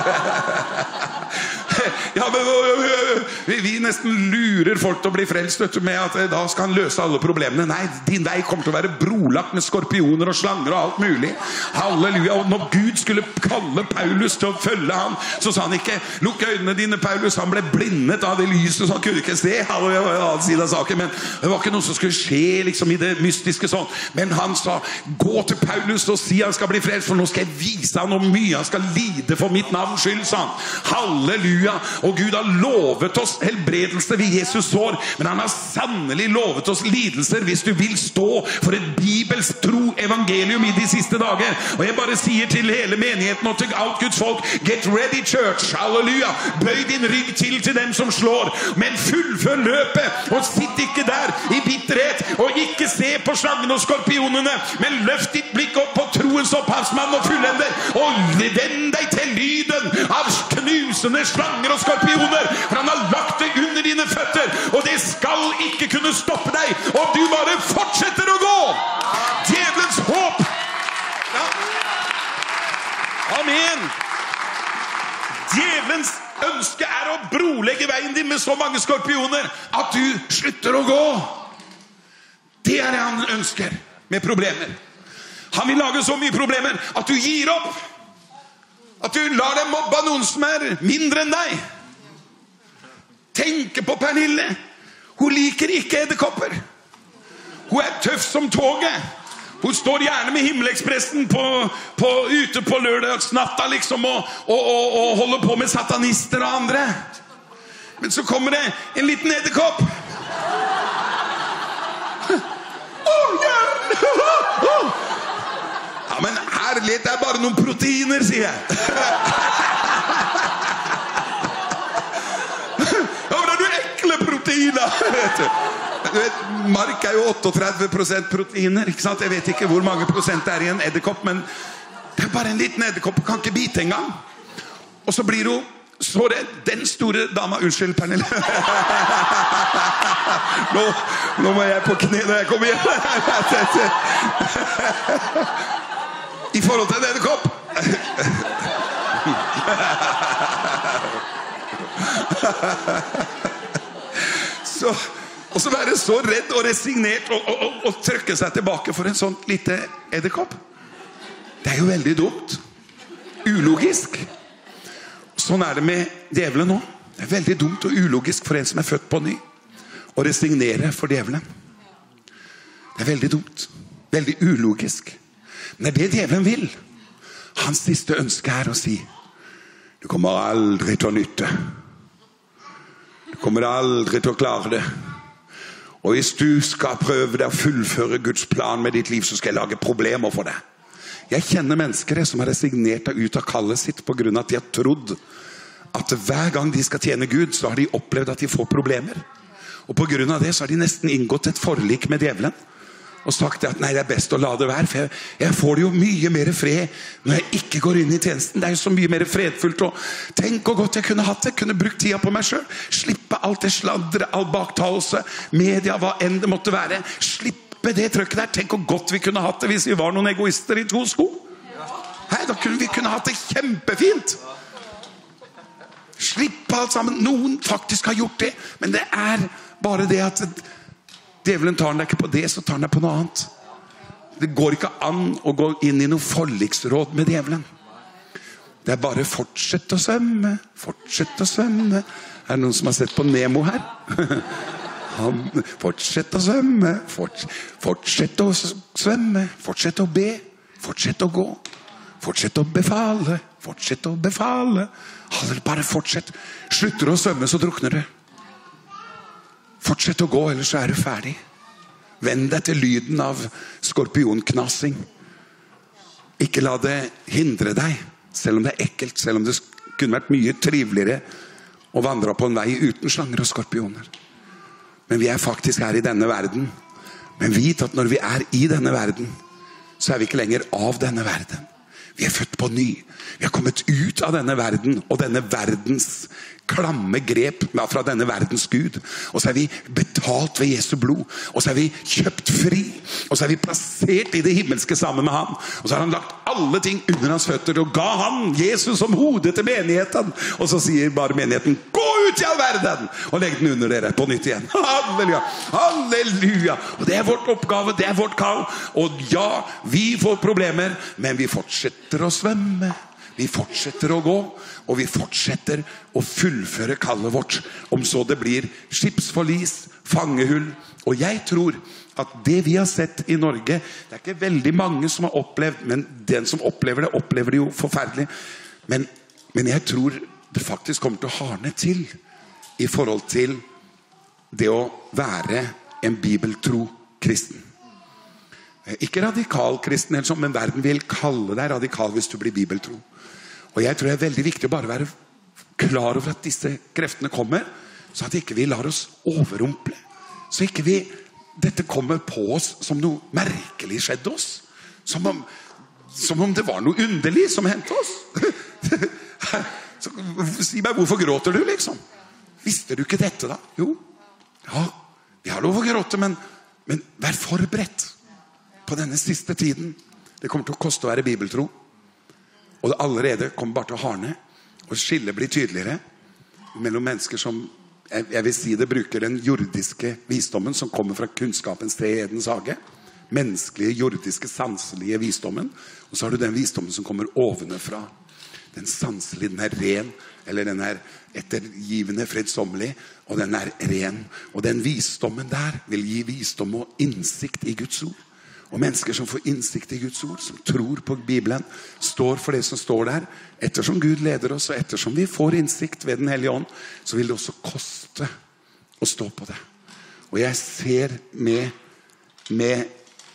Ja, men vi, vi nesten lurer folk til å bli frelst, vet du, med at da skal han løse alle problemene. Nei, din vei kommer til å være brolagt med skorpioner og slanger og alt mulig. Halleluja. Og når Gud skulle kalle Paulus til å følge han, så sa han ikke, lukk øynene dine, Paulus. Han ble blindet av det lyset, så han kunne ikke se. Halleluja, var en annen side av saken, men det var ikke noe som skulle skje liksom i det mystiske sånn. Men han sa, gå til Paulus og si han skal bli frelst, for nå skal jeg vise han hvor mye han skal lide for mitt navns skyld, sa han. Halleluja. Og Gud har lovet oss helbredelse ved Jesus sår, men han har sannelig lovet oss lidelser hvis du vil stå for et bibelsk tro evangelium i de siste dager. Og jeg bare sier til hele menigheten og til alt Guds folk, get ready church, halleluja. Bøy din rygg til til dem som slår, men fullfør løpet, og sitt ikke der i bitterhet, og ikke se på slangene og skorpionene, men løft ditt blikk opp på troens opphavsmann og fullender, og vend deg til lyden av knusende slanger og skorpioner, for han har lagt det under dine føtter, og det skal ikke kunne stoppe deg om du bare fortsetter å gå. Djevelens håp. Ja. Amen. Djevelens ønske er å brolegge veien din med så mange skorpioner at du slutter å gå. Det er det han ønsker med problemer. Han vil lage så mye problemer at du gir opp. At du lar dem mobbe noen som er mindre enn deg. Tenk på Pernille. Hun liker ikke edderkopper. Hun er tøff som toget. Hun står gjerne med Himmelekspressen på, på, ute på lørdagsnatta liksom, og, og, og, og holder på med satanister og andre. Men så kommer det en liten edderkopp. Oh, yeah. Ja, men herlighet, det er bare noen proteiner, sier jeg. Ja, men det er du ekle proteiner, vet du. Du vet, mark er jo trettioåtte prosent proteiner, ikke sant? Jeg vet ikke hvor mange prosent det er i en edderkopp, men det er bare en liten edderkopp, kan ikke bite engang. Og så blir hun så redd, den store dama. Unnskyld, Pernille. Nå, nå må jeg på kne når jeg kommer hjem. I forhold til en edderkopp. Så og så være så redd og resignert og, og, og, og trykke seg tilbake for en sånn lite edderkopp. Det er jo veldig dumt. Ulogisk. Sånn er det med djevelen nå. Det er veldig dumt og ulogisk for en som er født på ny å resignere for djevelen. Det er veldig dumt. Veldig ulogisk. Men det er det djevelen vil. Hans siste ønske er å si: du kommer aldri til å nytte. Du kommer aldri til å klare det. Og hvis du skal prøve deg å fullføre Guds plan med ditt liv, så skal jeg lage problemer for deg. Jeg kjenner mennesker som har resignert deg ut av kallet sitt på grunn av at de har trodd at hver gang de skal tjene Gud, så har de opplevd at de får problemer. Og på grunn av det så har de nesten inngått et forlik med djevelen og sagt at nei, det er best å la det være, for jeg, jeg får det jo mye mer fred når jeg ikke går inn i tjenesten. Det er jo så mye mer fredfullt, og tenk hvor godt jeg kunne hatt det, kunne brukt tida på meg selv, slippe alt det sladre, all baktalelse, media, hva enn det måtte være, slippe det trøkket der. Tenk hvor godt vi kunne hatt det hvis vi var noen egoister i to sko. Hei, da kunne vi kunne hatt det kjempefint. Slippe alt sammen. Noen faktisk har gjort det, men det er bare det at djevelen tar deg ikke på det, så tar han deg på noe annet. Det går ikke an å gå inn i noe forliksråd med djevelen. Det er bare fortsett å svømme, fortsett å svømme. Er det noen som har sett på Nemo her? Han, fortsett å svømme, forts, fortsett å svømme, fortsett å be, fortsett å gå, fortsett å befale, fortsett å befale. Bare fortsett. Slutter å svømme, så drukner du. Fortsett å gå, ellers så er du ferdig. Vend deg til lyden av skorpionknassing. Ikke la det hindre deg, selv om det er ekkelt, selv om det kunne vært mye triveligere å vandre på en vei uten slanger og skorpioner. Men vi er faktisk her i denne verden. Men vit at når vi er i denne verden, så er vi ikke lenger av denne verden. Vi er født på ny. Vi har kommet ut av denne verden, og denne verdens klamme grep fra denne verdens Gud. Og så er vi betalt ved Jesu blod. Og så er vi kjøpt fri. Og så er vi plassert i det himmelske sammen med han. Og så har han lagt alle ting under hans føtter og ga han Jesus som hodet til menigheten. Og så sier bare menigheten: gå ut i all verden og legg den under dere på nytt igjen. Halleluja, halleluja. Og det er vårt oppgave, det er vårt kall. Og ja, vi får problemer, men vi fortsetter å svømme. Vi fortsetter å gå, og vi fortsetter å fullføre kallet vårt. Om så det blir skipsforlis, fangehull. Og jeg tror at det vi har sett i Norge, det er ikke veldig mange som har opplevd, men den som opplever det, opplever det jo forferdelig. Men, men jeg tror det faktisk kommer til å hardne til i forhold til det å være en bibeltro kristen. Ikke radikal kristen, men verden vil kalle deg radikal hvis du blir bibeltro. Og jeg tror det er veldig viktig å bare være klar over at disse kreftene kommer, så at ikke vi lar oss overrumple. Så ikke vi, dette kommer på oss som noe merkelig skjedde oss. Som om, som om det var noe underlig som hendte oss. Så, si meg, hvorfor gråter du liksom? Visste du ikke dette da? Jo, ja, vi har lov å gråte, men, men vær forberedt på denne siste tiden. Det kommer til å koste å være bibeltro. Og det allerede kommer bare til å hardne. Og skillet blir tydeligere mellom mennesker som, jeg vil si det, bruker den jordiske visdommen som kommer fra kunnskapens tre i Edens hage. Menneskelige, jordiske, sanselige visdommen. Og så har du den visdommen som kommer ovenfra. Den sanselige, den er ren, eller den er ettergivende, fredsommelig, og den er ren. Og den visdommen der vil gi visdom og innsikt i Guds ord. Og mennesker som får innsikt i Guds ord, som tror på Bibelen, står for det som står der. Ettersom Gud leder oss, og ettersom vi får innsikt ved den hellige ånd, så vil det også koste å stå på det. Og jeg ser med, med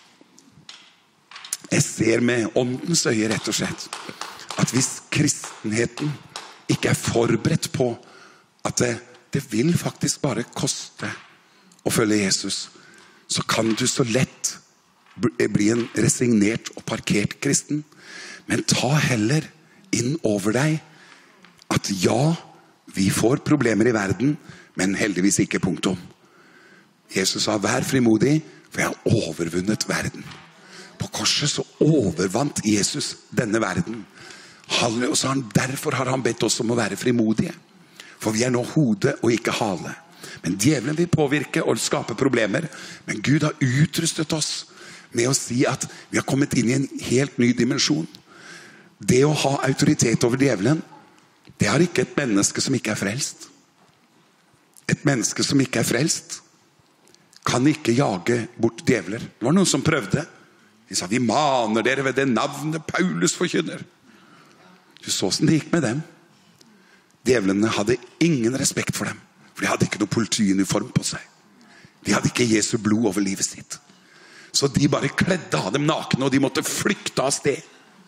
jeg ser med åndens øye rett og slett, at hvis kristenheten ikke er forberedt på at det, det vil faktisk bare koste å følge Jesus, så kan du så lett bli en resignert og parkert kristen. Men ta heller inn over deg at ja, vi får problemer i verden, men heldigvis ikke punktum. Jesus sa, vær frimodig, for jeg har overvunnet verden. På korset så overvant Jesus denne verden. Og så han, derfor har han bedt oss om å være frimodige. For vi er nå hode og ikke hale. Men djevelen vil påvirke og skape problemer. Men Gud har utrustet oss med å si at vi har kommet inn i en helt ny dimensjon. Det å ha autoritet over djevelen, det har ikke et menneske som ikke er frelst. Et menneske som ikke er frelst kan ikke jage bort djevler. Det var noen som prøvde. De sa, vi maner dere ved det navnet Paulus forkynner. Du så hvordan det gikk med dem. Djevlene hadde ingen respekt for dem, for de hadde ikke noe politiuniform på seg. De hadde ikke Jesu blod over livet sitt. Så de bare kledde av dem nakne, og de måtte flykte av sted.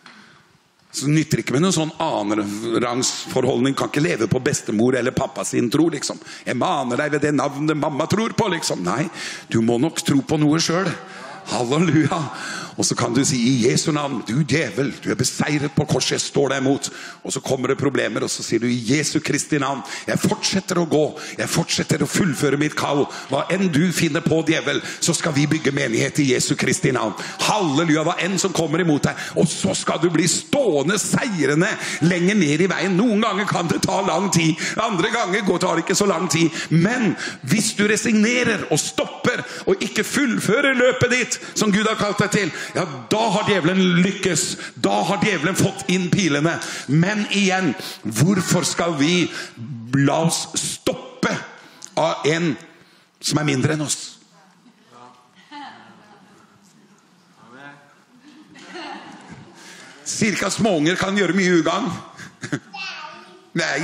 Så det nytter ikke med noen sånn annenrangsforholdning. Kan ikke leve på bestemor eller pappa sin tro, liksom. Jeg maner deg ved det navnet mamma tror på, liksom. Nei, du må nok tro på noe selv. Halleluja. Og så kan du si i Jesu navn, du djevel, du er beseiret på korset, jeg står deg imot. Og så kommer det problemer, og så sier du i Jesu Kristi navn, jeg fortsetter å gå, jeg fortsetter å fullføre mitt kall. Hva enn du finner på, djevel, så skal vi bygge menighet i Jesu Kristi navn. Halleluja, hva enn som kommer imot deg. Og så skal du bli stående seirende lenger ned i veien. Noen ganger kan det ta lang tid, andre ganger tar det ikke så lang tid. Men hvis du resignerer og stopper og ikke fullfører løpet ditt, som Gud har kalt deg til, ja, da har djevelen lykkes. Da har djevelen fått inn pilene. Men igjen, hvorfor skal vi la oss stoppe av en som er mindre enn oss? Cirka småunger kan gjøre mye ugagn. Nei.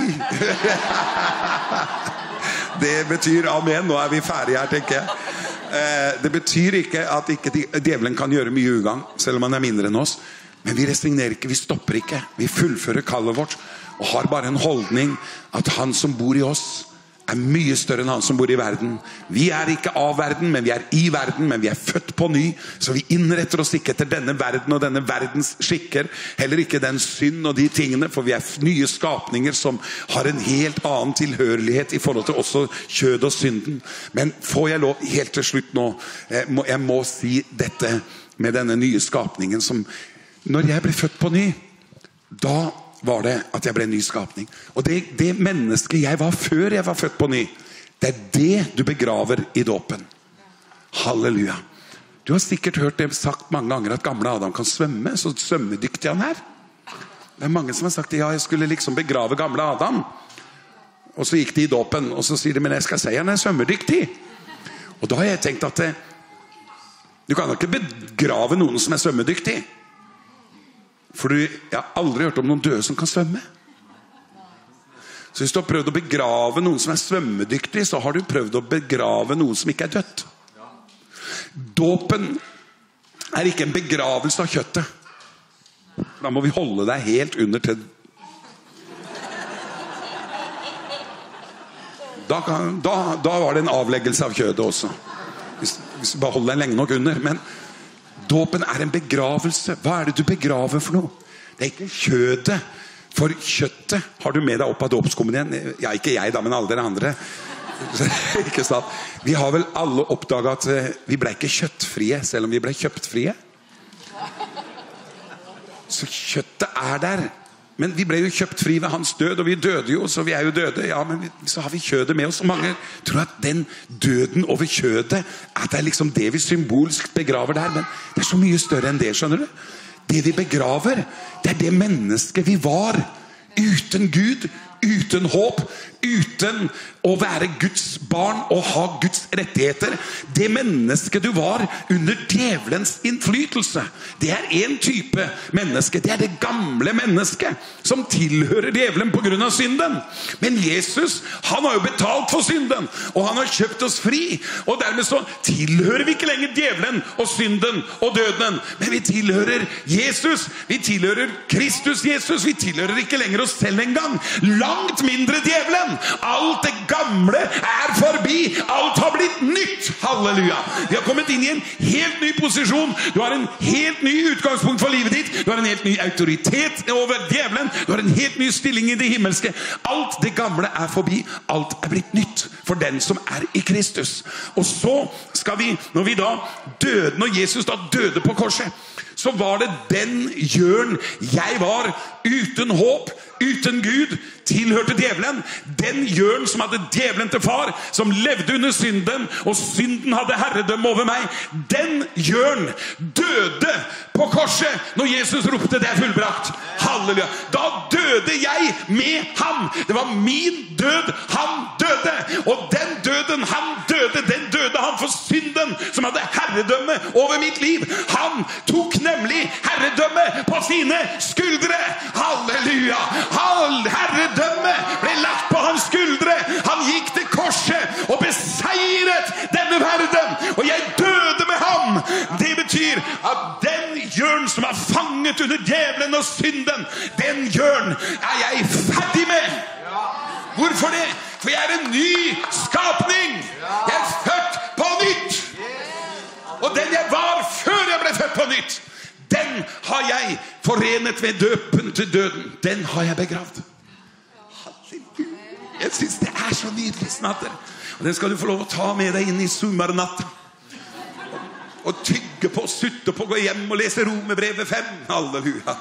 Det betyr amen. Nå er vi ferdige her, tenker jeg. Det betyr ikke at ikke djevelen kan gjøre mye ugagn, selv om han er mindre enn oss. Men vi resignerer ikke, vi stopper ikke. Vi fullfører kallet vårt og har bare en holdning at han som bor i oss er mye større enn han som bor i verden. Vi er ikke av verden, men vi er i verden, men vi er født på ny. Så vi innretter oss ikke etter denne verden og denne verdens skikker. Heller ikke den synd og de tingene, for vi er nye skapninger som har en helt annen tilhørighet i forhold til også kjød og synden. Men får jeg lov helt til slutt nå, jeg må, jeg må si dette med denne nye skapningen som, når jeg ble født på ny, da var det at jeg ble en ny skapning. Og det, det mennesket jeg var før jeg var født på ny, det er det du begraver i dåpen. Halleluja. Du har sikkert hørt det sagt mange ganger at gamle Adam kan svømme, så svømmedyktig han er. Det er mange som har sagt, ja, jeg skulle liksom begrave gamle Adam. Og så gikk de i dåpen, og så sier de, men jeg skal si han er svømmedyktig. Og da har jeg tenkt at det, du kan ikke begrave noen som er svømmedyktig. For du, jeg har aldri hørt om noen døde som kan svømme. Så hvis du har prøvd å begrave noen som er svømmedyktig, så har du prøvd å begrave noen som ikke er dødt. Dåpen er ikke en begravelse av kjøttet. Da må vi holde deg helt under til. Da, kan, da, da var det en avleggelse av kjøttet også. Hvis, hvis du bare holder deg lenge nok under. Men dåpen er en begravelse. Hva er det du begraver for noe? Det er ikke kjødet. For kjøttet har du med deg opp av dåpskommunien. Ja, ikke jeg da, men alle dere andre. Ikke sant? Vi har vel alle oppdaget at vi ble ikke kjøttfrie, selv om vi ble kjøptfrie. Så kjøttet er der. Men vi ble jo kjøpt fri ved hans død, og vi døde jo, så vi er jo døde. Ja, men vi, så har vi kjødet med oss. Og mange tror at den døden over kjødet, at det er liksom det vi symbolsk begraver der. Men det er så mye større enn det, skjønner du? Det vi begraver, det er det mennesket vi var. Uten Gud, uten håp, uten å være Guds barn og ha Guds rettigheter. Det mennesket du var under djevelens innflytelse, det er en type menneske. Det er det gamle mennesket som tilhører djevelen på grunn av synden. Men Jesus, han har jo betalt for synden, og han har kjøpt oss fri. Og dermed så tilhører vi ikke lenger djevelen og synden og døden, men vi tilhører Jesus. Vi tilhører Kristus Jesus. Vi tilhører ikke lenger oss selv engang. Langt mindre djevelen. Alt det gamle er forbi. Alt har blitt nytt. Halleluja. Vi har kommet inn i en helt ny posisjon. Du har en helt ny utgangspunkt for livet ditt. Du har en helt ny autoritet over djevelen. Du har en helt ny stilling i det himmelske. Alt det gamle er forbi. Alt er blitt nytt for den som er i Kristus. Og så skal vi, når vi da døde, når Jesus da døde på korset, så var det den Jørn jeg var, uten håp, uten Gud, tilhørte djevelen. Den Jørn som hadde djevelen til far, som levde under synden, og synden hadde herredømme over meg. Den Jørn døde på korset når Jesus ropte, det er fullbrakt. Halleluja. Da døde jeg med ham. Det var min død han døde. Og den døden han døde, den døde han for synden som hadde herredømme over mitt liv. Han tok nemlig herredømme på sine skuldre. Halleluja. Herredømme ble lagt på hans skuldre. Han gikk til korset og beseiret denne verden. Og jeg døde med ham. Det betyr at den Jørn som er fanget under djevelen og synden, den Jørn er jeg ferdig med. Hvorfor det? For jeg er en ny skapning. Jeg er født på nytt. Og den jeg var før jeg ble født på nytt, den har jeg forenet ved døpen til døden. Den har jeg begravd. Halleluja. Jeg synes det er så nydelig snatter. Og den skal du få lov å ta med deg inn i sommernatta. Og tygge på, sutte på, gå hjem og lese Romerbrevet fem. Halleluja.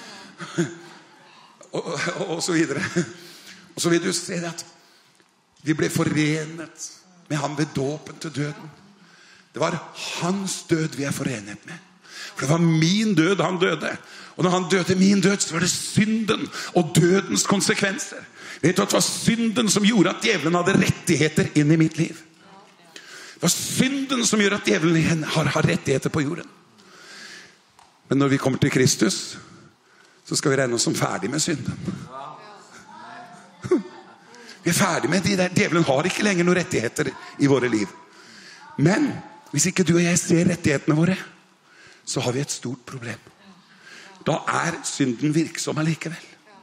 Og, og, og så videre. Og så vil du se at vi ble forenet med ham ved dåpen til døden. Det var hans død vi er forenet med. For det var min død han døde. Og når han døde min død, så var det synden og dødens konsekvenser. Vet du at det var synden som gjorde at djevelen hadde rettigheter inn i mitt liv? Det var synden som gjør at djevelen har, har rettigheter på jorden. Men når vi kommer til Kristus, så skal vi regne oss som ferdig med synden. Vi er ferdig med de der. Djevelen har ikke lenger noen rettigheter i våre liv. Men hvis ikke du og jeg ser rettighetene våre, så har vi et stort problem. Da er synden virksom allikevel.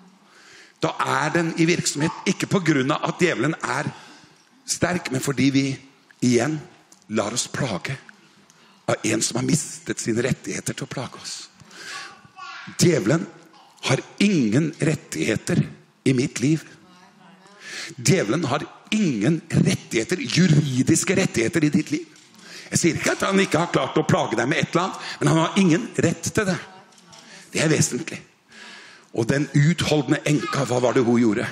Da er den i virksomhet ikke på grunn av at djevelen er sterk, men fordi vi igjen lar oss plage av en som har mistet sine rettigheter til å plage oss. Djevelen har ingen rettigheter i mitt liv. Djevelen har ingen rettigheter, juridiske rettigheter i ditt liv. Jeg sier ikke at han ikke har klart å plage deg med et eller annet, men han har ingen rett til det. Det er vesentlig. Og den utholdende enka, hva var det hun gjorde?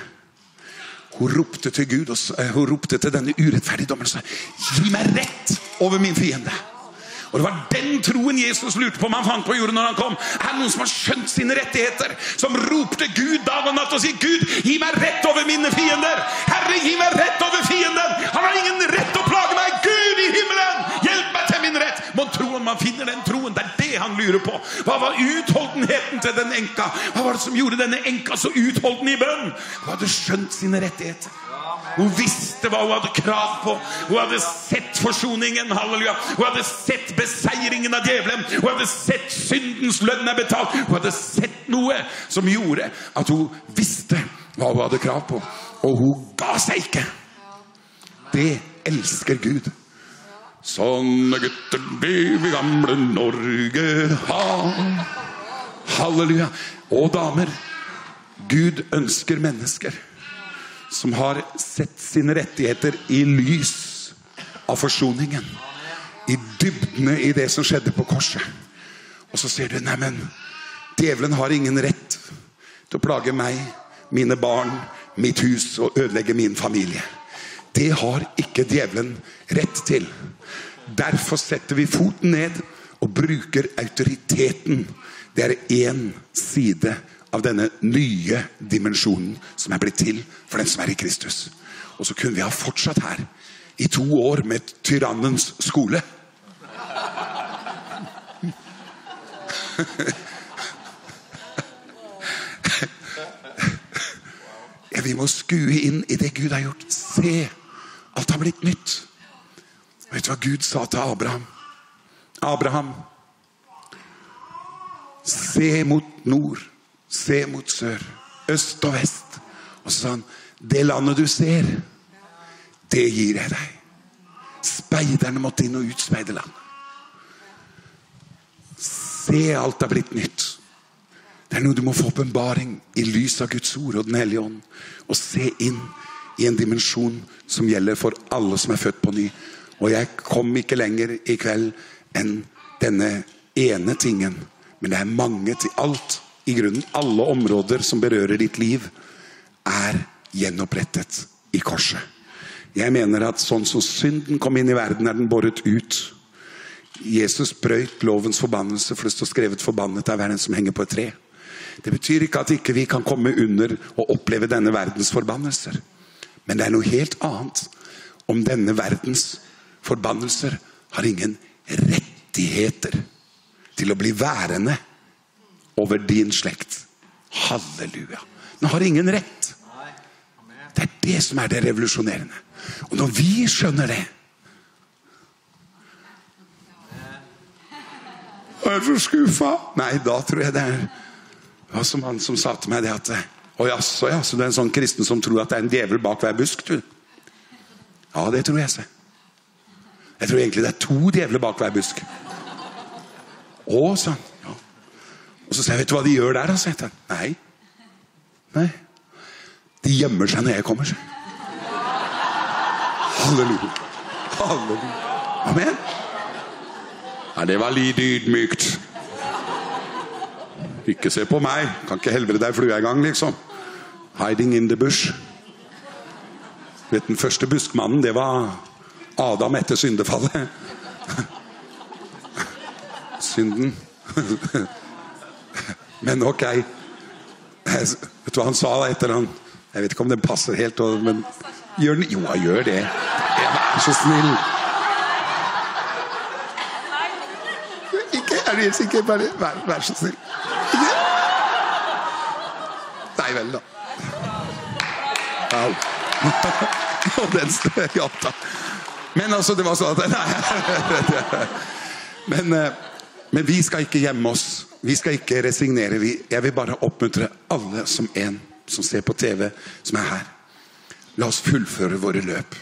Hun ropte til Gud, og hun ropte til denne urettferdige dommeren og sa, gi meg rett over min fiende. Og det var den troen Jesus lurte på om han fant på jorden når han kom. Er det noen som har skjønt sine rettigheter? Som ropte Gud dag og natt og sier, Gud, gi meg rett over mine fiender. Herre, gi meg rett over fienden. Han har ingen rett til å plage meg. Gud i himmelen, hjelp meg til min rett. Må tro om man finner den troen. Det er det han lurer på. Hva var utholdenheten til den enka? Hva var det som gjorde denne enka så utholden i bønn? Hun hadde skjønt sine rettigheter. Hun visste hva hun hadde krav på. Hun hadde sett forsoningen, halleluja. Hun hadde sett beseiringen av djevelen. Hun hadde sett syndens lønn er betalt. Hun hadde sett noe som gjorde at hun visste hva hun hadde krav på. Og hun ga seg ikke. Det elsker Gud. Sånne gutter vil vi gamle Norge ha. Halleluja. Og damer, Gud ønsker mennesker som har sett sine rettigheter i lys av forsoningen, i dybdene i det som skjedde på korset. Og så sier du, nei, men djevelen har ingen rett til å plage meg, mine barn, mitt hus og ødelegge min familie. Det har ikke djevelen rett til. Derfor setter vi foten ned og bruker autoriteten. Det er en side av denne nye dimensjonen som er blitt til for den som er i Kristus. Og så kunne vi ha fortsatt her i to år med tyrannens skole. Ja, vi må skue inn i det Gud har gjort. Se, alt har blitt nytt. Vet du hva Gud sa til Abraham? Abraham, se mot nord, se mot sør, øst og vest. Og så sa han, det landet du ser, det gir jeg deg. Speiderne måtte inn og utspeide landet. Se, alt har blitt nytt. Det er noe du må få åpenbaring i lys av Guds ord og den hellige ånd. Og se inn i en dimensjon som gjelder for alle som er født på ny. Og jeg kom ikke lenger i kveld enn denne ene tingen. Men det er mange til alt. I grunnen alle områder som berører ditt liv er gjenopprettet i korset. Jeg mener at sånn som synden kom inn i verden er den båret ut. Jesus brøt lovens forbannelse, for det står skrevet forbannet er hver den som henger på et tre. Det betyr ikke at ikke vi kan komme under og oppleve denne verdens forbannelser. Men det er noe helt annet om denne verdens forbannelser har ingen rettigheter til å bli værende over din slekt. Halleluja. Den har ingen rett. Det er det som er det revolusjonerende. Og når vi skjønner det, er jeg så skuffet? Nei, da tror jeg det er det var som han som sa til meg det at å ja, så ja, så det er en sånn kristen som tror at det er en djevel bak hver busk, du. Ja, det tror jeg så. Jeg tror egentlig det er to djevler bak hver busk. Å, sa han. Ja. Og så sa jeg, vet du hva de gjør der? Så jeg, nei. Nei. De gjemmer seg når jeg kommer. Så. Halleluja. Halleluja. Amen. Ja, det var litt ydmykt. Ikke se på meg. Kan ikke helvete deg flue en gang, liksom. Hiding in the bush. Vet, den første buskmannen, det var Adam etter syndefallet. Synden. Men ok. Vet du hva han sa etter han? Jeg vet ikke om den passer helt, men gjør den? Jo, jeg gjør det. Vær så snill. Ikke, er du helt sikker? Bare, vær, vær så snill. Nei vel da. Au. Og den stod jeg opp da. Men altså, det var sånn at nei. Men, men vi skal ikke gjemme oss. Vi skal ikke resignere. Jeg vil bare oppmuntre alle som en som ser på TV, som er her. La oss fullføre våre løp.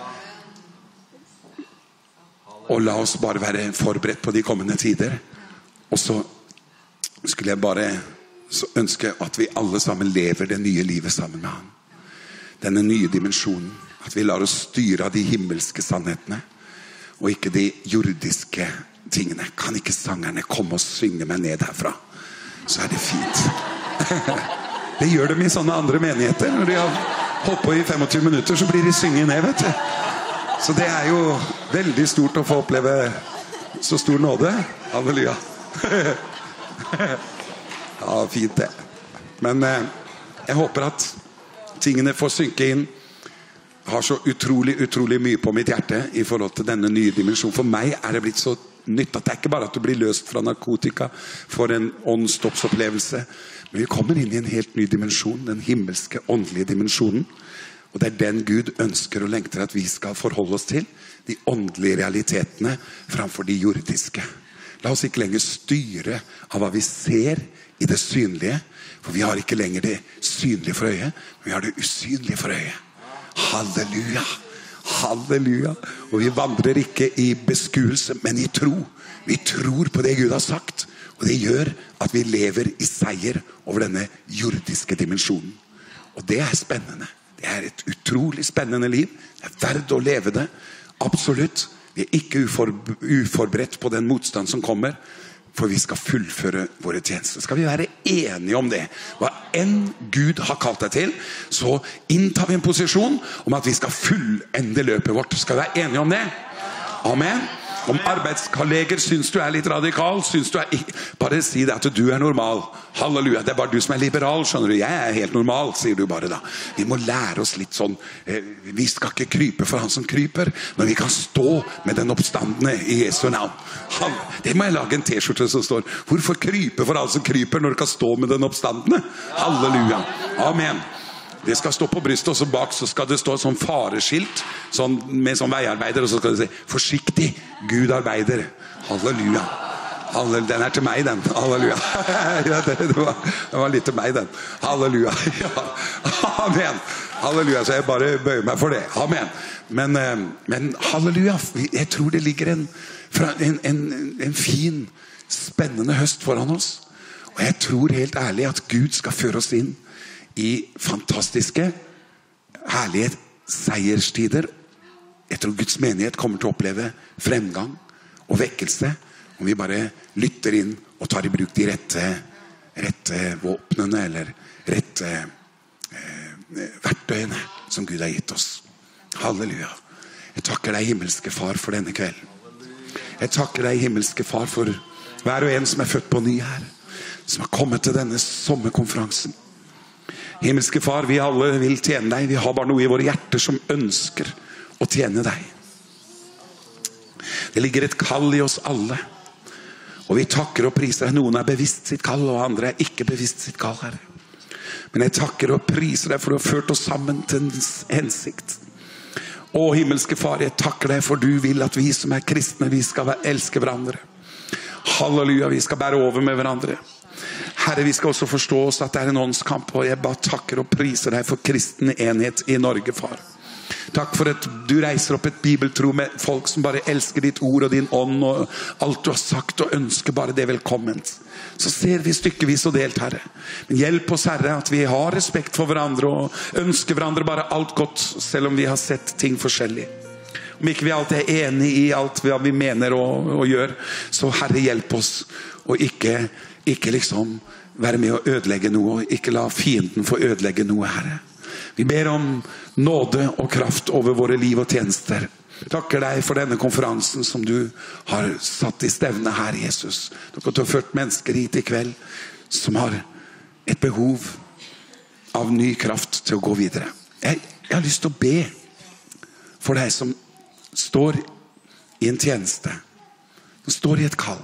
Og la oss bare være forberedt på de kommende tider. Og så skulle jeg bare så ønske at vi alle sammen lever det nye livet sammen med han. Denne nye dimensjonen. At vi lar oss styre av de himmelske sannhetene, og ikke de jordiske tingene. Kan ikke sangerne komme og synge meg ned herfra? Så er det fint. Det gjør de i sånne andre menigheter. Når de har holdt på i femogtyve minutter, så blir de synget ned, vet du. Så det er jo veldig stort å få oppleve så stor nåde. Halleluja. Ja, fint det. Men eh, jeg håper at tingene får synke inn. Jeg har så utrolig, utrolig mye på mitt hjerte i forhold til denne nye dimensjonen. For meg er det blitt så nytt at det er ikke bare at du blir løst fra narkotika for en åndsstoppsopplevelse, men vi kommer inn i en helt ny dimensjon, den himmelske, åndelige dimensjonen. Og det er den Gud ønsker og lengter at vi skal forholde oss til, de åndelige realitetene framfor de jordiske. La oss ikke lenger styre av hva vi ser i det synlige, for vi har ikke lenger det synlige for øyet, men vi har det usynlige for øyet. Halleluja, halleluja. Og vi vandrer ikke i beskuelse, men i tro. Vi tror på det Gud har sagt, og det gjør at vi lever i seier over denne jordiske dimensjonen. Og det er spennende. Det er et utrolig spennende liv. Det er verdt å leve det. Absolutt. Vi er ikke ufor, uforberedt på den motstand som kommer, for vi skal fullføre våre tjenester. Skal vi være enige om det? Hva enn Gud har kalt deg til, så inntar vi en posisjon om at vi skal fullende løpet vårt. Skal vi være enige om det? Amen. Om arbeidskolleger synes du er litt radikal, synes du er ikke, bare si det at du er normal. Halleluja, det er bare du som er liberal, skjønner du. Jeg er helt normal, sier du bare da. Vi må lære oss litt sånn, eh, vi skal ikke krype for han som kryper, men vi kan stå med den oppstandende i Jesu navn. Han, det må jeg lage en t-skjorte som står, hvorfor krype for han som kryper når du kan stå med den oppstandende? Halleluja, amen. Det skal stå på brystet, og så bak så skal det stå sånn fareskilt, sånn, med sånn veiarbeider, og så skal det si, forsiktig, Gud arbeider. Halleluja. Halleluja. Den er til meg, den. Halleluja. Ja, det, det, var, det var litt til meg, den. Halleluja. Ja. Amen. Halleluja, så jeg bare bøyer meg for det. Amen. Men, men halleluja, jeg tror det ligger en, en, en, en fin, spennende høst foran oss. Og jeg tror helt ærlig at Gud skal føre oss inn i fantastiske, herlige seierstider. Jeg tror Guds menighet kommer til å oppleve fremgang og vekkelse om vi bare lytter inn og tar i bruk de rette, rette våpnene eller rette eh, verktøyene som Gud har gitt oss. Halleluja. Jeg takker deg, himmelske far, for denne kvelden. Jeg takker deg, himmelske far, for hver og en som er født på ny her, som har kommet til denne sommerkonferansen. Himmelske far, vi alle vil tjene deg. Vi har bare noe i våre hjerter som ønsker å tjene deg. Det ligger et kall i oss alle. Og vi takker og priser deg. Noen er bevisst sitt kall, og andre er ikke bevisst sitt kall, Herre. Men jeg takker og priser deg for du har ført oss sammen til en hensikt. Å, himmelske far, jeg takker deg for du vil at vi som er kristne, vi skal elske hverandre. Halleluja, vi skal bære over med hverandre. Herre, vi skal også forstå oss at det er en åndskamp, og jeg bare takker og priser deg for kristen enhet i Norge, far. Takk for at du reiser opp et bibeltro med folk som bare elsker ditt ord og din ånd, og alt du har sagt, og ønsker bare det velkomment. Så ser vi stykkevis og delt, Herre. Men hjelp oss, Herre, at vi har respekt for hverandre, og ønsker hverandre bare alt godt, selv om vi har sett ting forskjellig. Om ikke vi alltid er enige i alt hva vi mener og, og gjør, så Herre, hjelp oss, og ikke Ikke liksom være med å ødelegge noe, og ikke la fienden få ødelegge noe, Herre. Vi ber om nåde og kraft over våre liv og tjenester. Takker deg for denne konferansen som du har satt i stevne her, Jesus. Du har ført mennesker hit i kveld som har et behov av ny kraft til å gå videre. Jeg, jeg har lyst til å be for deg som står i en tjeneste, som står i et kall,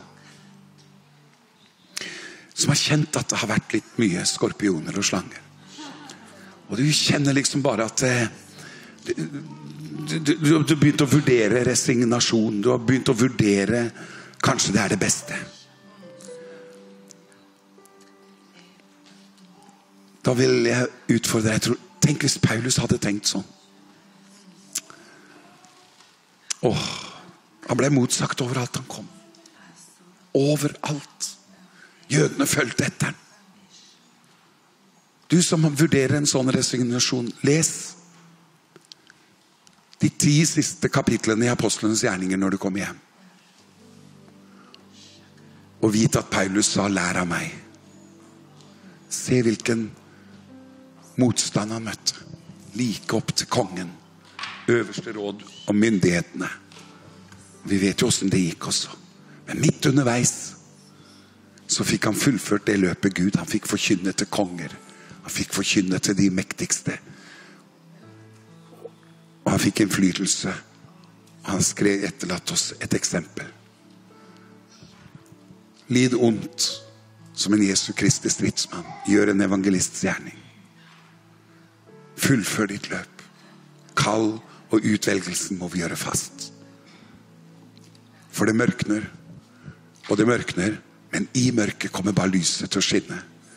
som har kjent at det har vært litt mye skorpioner og slanger. Og du kjenner liksom bare at eh, du, du, du har begynt å vurdere resignasjon. Du har begynt å vurdere kanskje det er det beste. Da vil jeg utfordre deg. Tror, tenk hvis Paulus hadde tenkt sånn. Åh, han ble motsagt overalt han kom. Overalt. Jødene følte etter. Du som vurderer en sånn resignasjon, les de ti siste kapitlene i Apostlenes gjerninger når du kommer hjem. Og vite at Paulus sa, lær av meg. Se hvilken motstand han møtte. Like opp til kongen, øverste råd og myndighetene. Vi vet jo hvordan det gikk også. Men midt underveis så fikk han fullført det løpet Gud. Han fikk forkynne til konger. Han fikk forkynne til de mektigste. Og han fikk innflytelse. Han skrev etterlatt oss et eksempel. Lid ondt som en Jesu Kristi stridsmann. Gjør en evangelists gjerning. Fullfør ditt løp. Kall og utvelgelsen må vi gjøre fast. For det mørkner. Og det mørkner. Men i mørket kommer bare lyset til å skinne.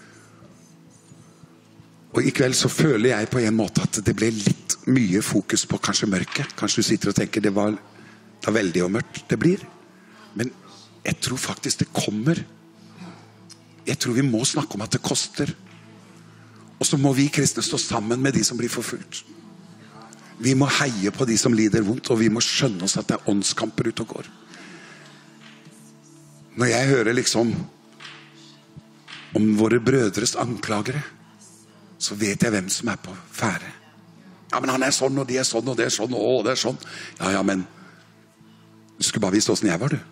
Og i kveld så føler jeg på en måte at det ble litt mye fokus på kanskje mørket. Kanskje du sitter og tenker det var da veldig og mørkt det blir. Men jeg tror faktisk det kommer. Jeg tror vi må snakke om at det koster. Og så må vi kristne stå sammen med de som blir forfulgt. Vi må heie på de som lider vondt, og vi må skjønne oss at det er åndskamper ute og går. Når jeg hører liksom om våre brødres anklagere, så vet jeg hvem som er på fære. Ja, men han er sånn, og de er sånn, og det er sånn, og det er sånn. Ja, ja, men Du skulle bare visst hvordan jeg var, du.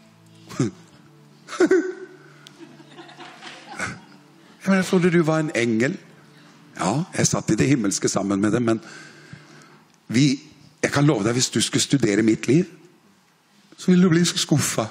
Jeg trodde du var en engel. Ja, jeg satt i det himmelske sammen med dem, men vi, jeg kan love deg, hvis du skulle studere mitt liv, så vil du bli så skuffet.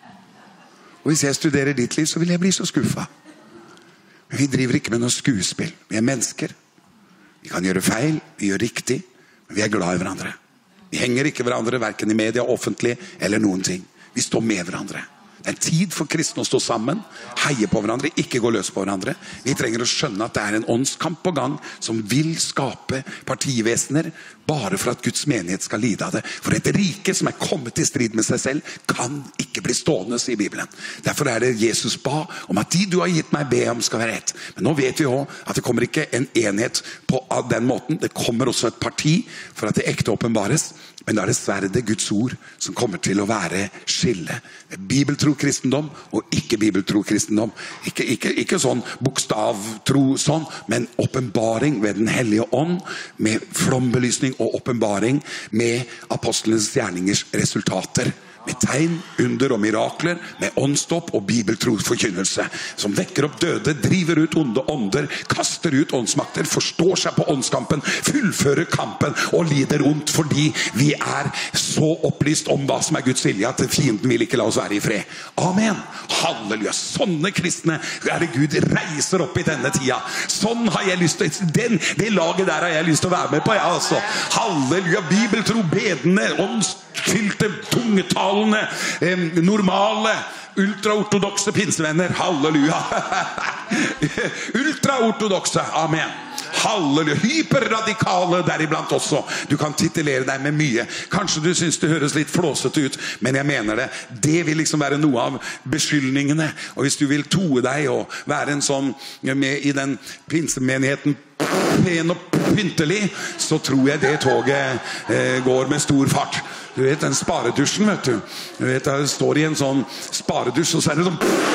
Og hvis jeg studerer ditt liv, så vil jeg bli så skuffet. Men vi driver ikke med noe skuespill. Vi er mennesker. Vi kan gjøre feil, vi gjør riktig, men vi er glad i hverandre. Vi henger ikke hverandre, hverken i media, offentlig eller noen ting. Vi står med hverandre. Det er en tid for kristne å stå sammen, heie på hverandre, ikke gå løs på hverandre. Vi trenger å skjønne at det er en åndskamp på gang som vil skape partivesener bare for at Guds menighet skal lide av det. For et rike som er kommet i strid med seg selv kan ikke bli stående, sier Bibelen. Derfor er det Jesus ba om at de du har gitt meg be om skal være ett. Men nå vet vi også at det kommer ikke en enhet på den måten. Det kommer også et parti for at det ekte åpenbares. Men da er det sverdet, Guds ord, som kommer til å være skille. Bibeltro kristendom og ikke bibeltro kristendom. Ikke, ikke, ikke sånn bokstavtro sånn, men åpenbaring ved den hellige ånd, med flombelysning og åpenbaring med apostlenes gjerningers resultater. Med tegn, under og mirakler, med åndsdåp og bibeltro forkynnelse, som vekker opp døde, driver ut onde ånder, kaster ut åndsmakter, forstår seg på åndskampen, fullfører kampen og lider ondt fordi vi er så opplyst om hva som er Guds vilje at fienden vil ikke la oss være i fred. Amen. Halleluja. Sånne kristne er det Gud reiser opp i denne tida. Sånn har jeg lyst til, den, det laget der har jeg lyst til å være med på, ja, altså. Halleluja. Bibeltro, bedende, åndsfylte, tungetalende, eh, normale, ultraortodokse pinsevenner. Halleluja. Ultraortodokse. Amen. Halleluja. Hyperradikale deriblant også. Du kan titulere deg med mye. Kanskje du synes det høres litt flåsete ut, men jeg mener det. Det vil liksom være noe av beskyldningene. Og hvis du vil toe deg og være en sånn med i den pinsemenigheten pen og pyntelig, så tror jeg det toget eh, går med stor fart. Du vet den sparedusjen, vet du. Du vet, det står i en sånn sparedusj, og så er det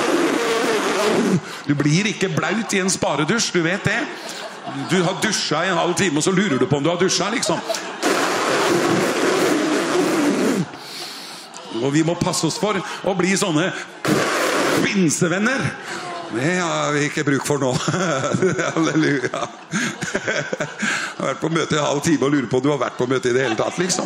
sånn. Du blir ikke blaut i en sparedusj, du vet det. Du har dusja i en halv time, og så lurer du på om du har dusja, liksom. Og vi må passe oss for å bli sånne pinsevenner. Det har vi ikke bruk for nå. Halleluja. Jeg har vært på møte i en halv time og lurer på om du har vært på møte i det hele tatt, liksom.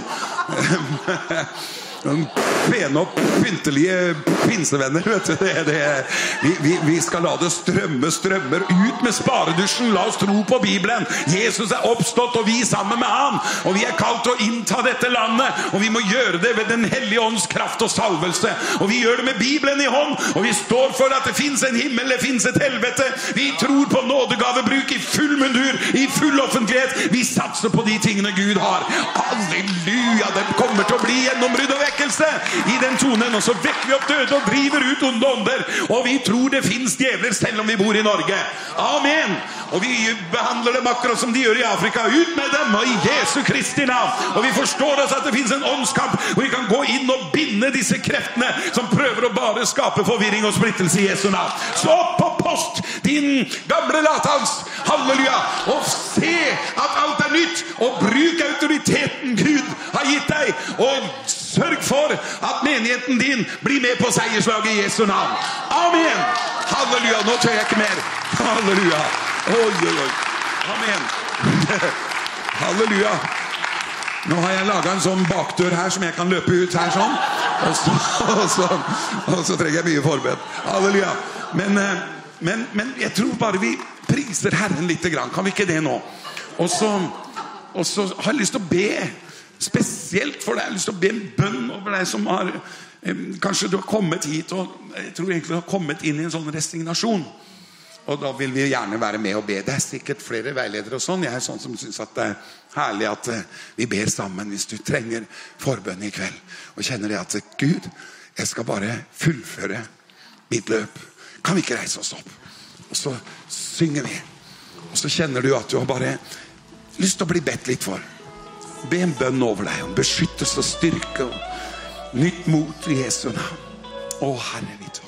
Pene og pyntelige pinsevenner, vet du. Det, det, vi, vi, vi skal la det strømme strømmer ut med sparedusjen. La oss tro på Bibelen. Jesus er oppstått, og vi sammen med han. Og vi er kalt til å innta dette landet. Og vi må gjøre det ved den hellige ånds kraft og salvelse. Og vi gjør det med Bibelen i hånd. Og vi står for at det finnes en himmel, det finnes et helvete. Vi tror på nådegavebruk i full mundur, i full offentlighet. Vi satser på de tingene Gud har. Halleluja, det kommer til å bli gjennombrudd og vekkelse i den tonen, og så vekker vi opp døde og driver ut onde ånder, og vi tror det finnes djevler selv om vi bor i Norge. Amen. Og vi behandler dem akkurat som de gjør i Afrika. Ut med dem, og i Jesu Kristi navn. Og vi forstår oss at det finnes en åndskamp, og vi kan gå inn og binde disse kreftene som prøver å bare skape forvirring og splittelse i Jesu navn. Så opp på post, din gamle latans. Halleluja. Og se at alt er nytt, og bruk autoriteten Gud har gitt deg, og sørg for at menigheten din blir med på seierslaget i Jesu navn. Amen. Halleluja. Nå tør jeg ikke mer. Halleluja. Oi, oi, oi. Amen. Halleluja. Nå har jeg laget en sånn bakdør her som jeg kan løpe ut her sånn. Og så, og så, og så trenger jeg mye forbered. Halleluja. Men, men, men jeg tror bare vi priser Herren litt grann. Kan vi ikke det nå? Og så, og så har jeg lyst til å be spesielt for deg. Jeg har lyst til å be en bønn over deg som har eh, kanskje du har kommet hit, og jeg tror egentlig du har kommet inn i en sånn resignasjon. Og da vil vi gjerne være med og be. Det er sikkert flere veiledere og sånn. Jeg er sånn som synes at det er herlig at eh, vi ber sammen hvis du trenger forbønn i kveld. Og kjenner det at Gud, jeg skal bare fullføre mitt løp. Kan vi ikke reise oss opp? Og så synger vi. Og så kjenner du at du har bare lyst til å bli bedt litt for. Be en bønn over deg om beskyttelse og styrke og nytt mot i Jesu navn. Å Herre, vi tar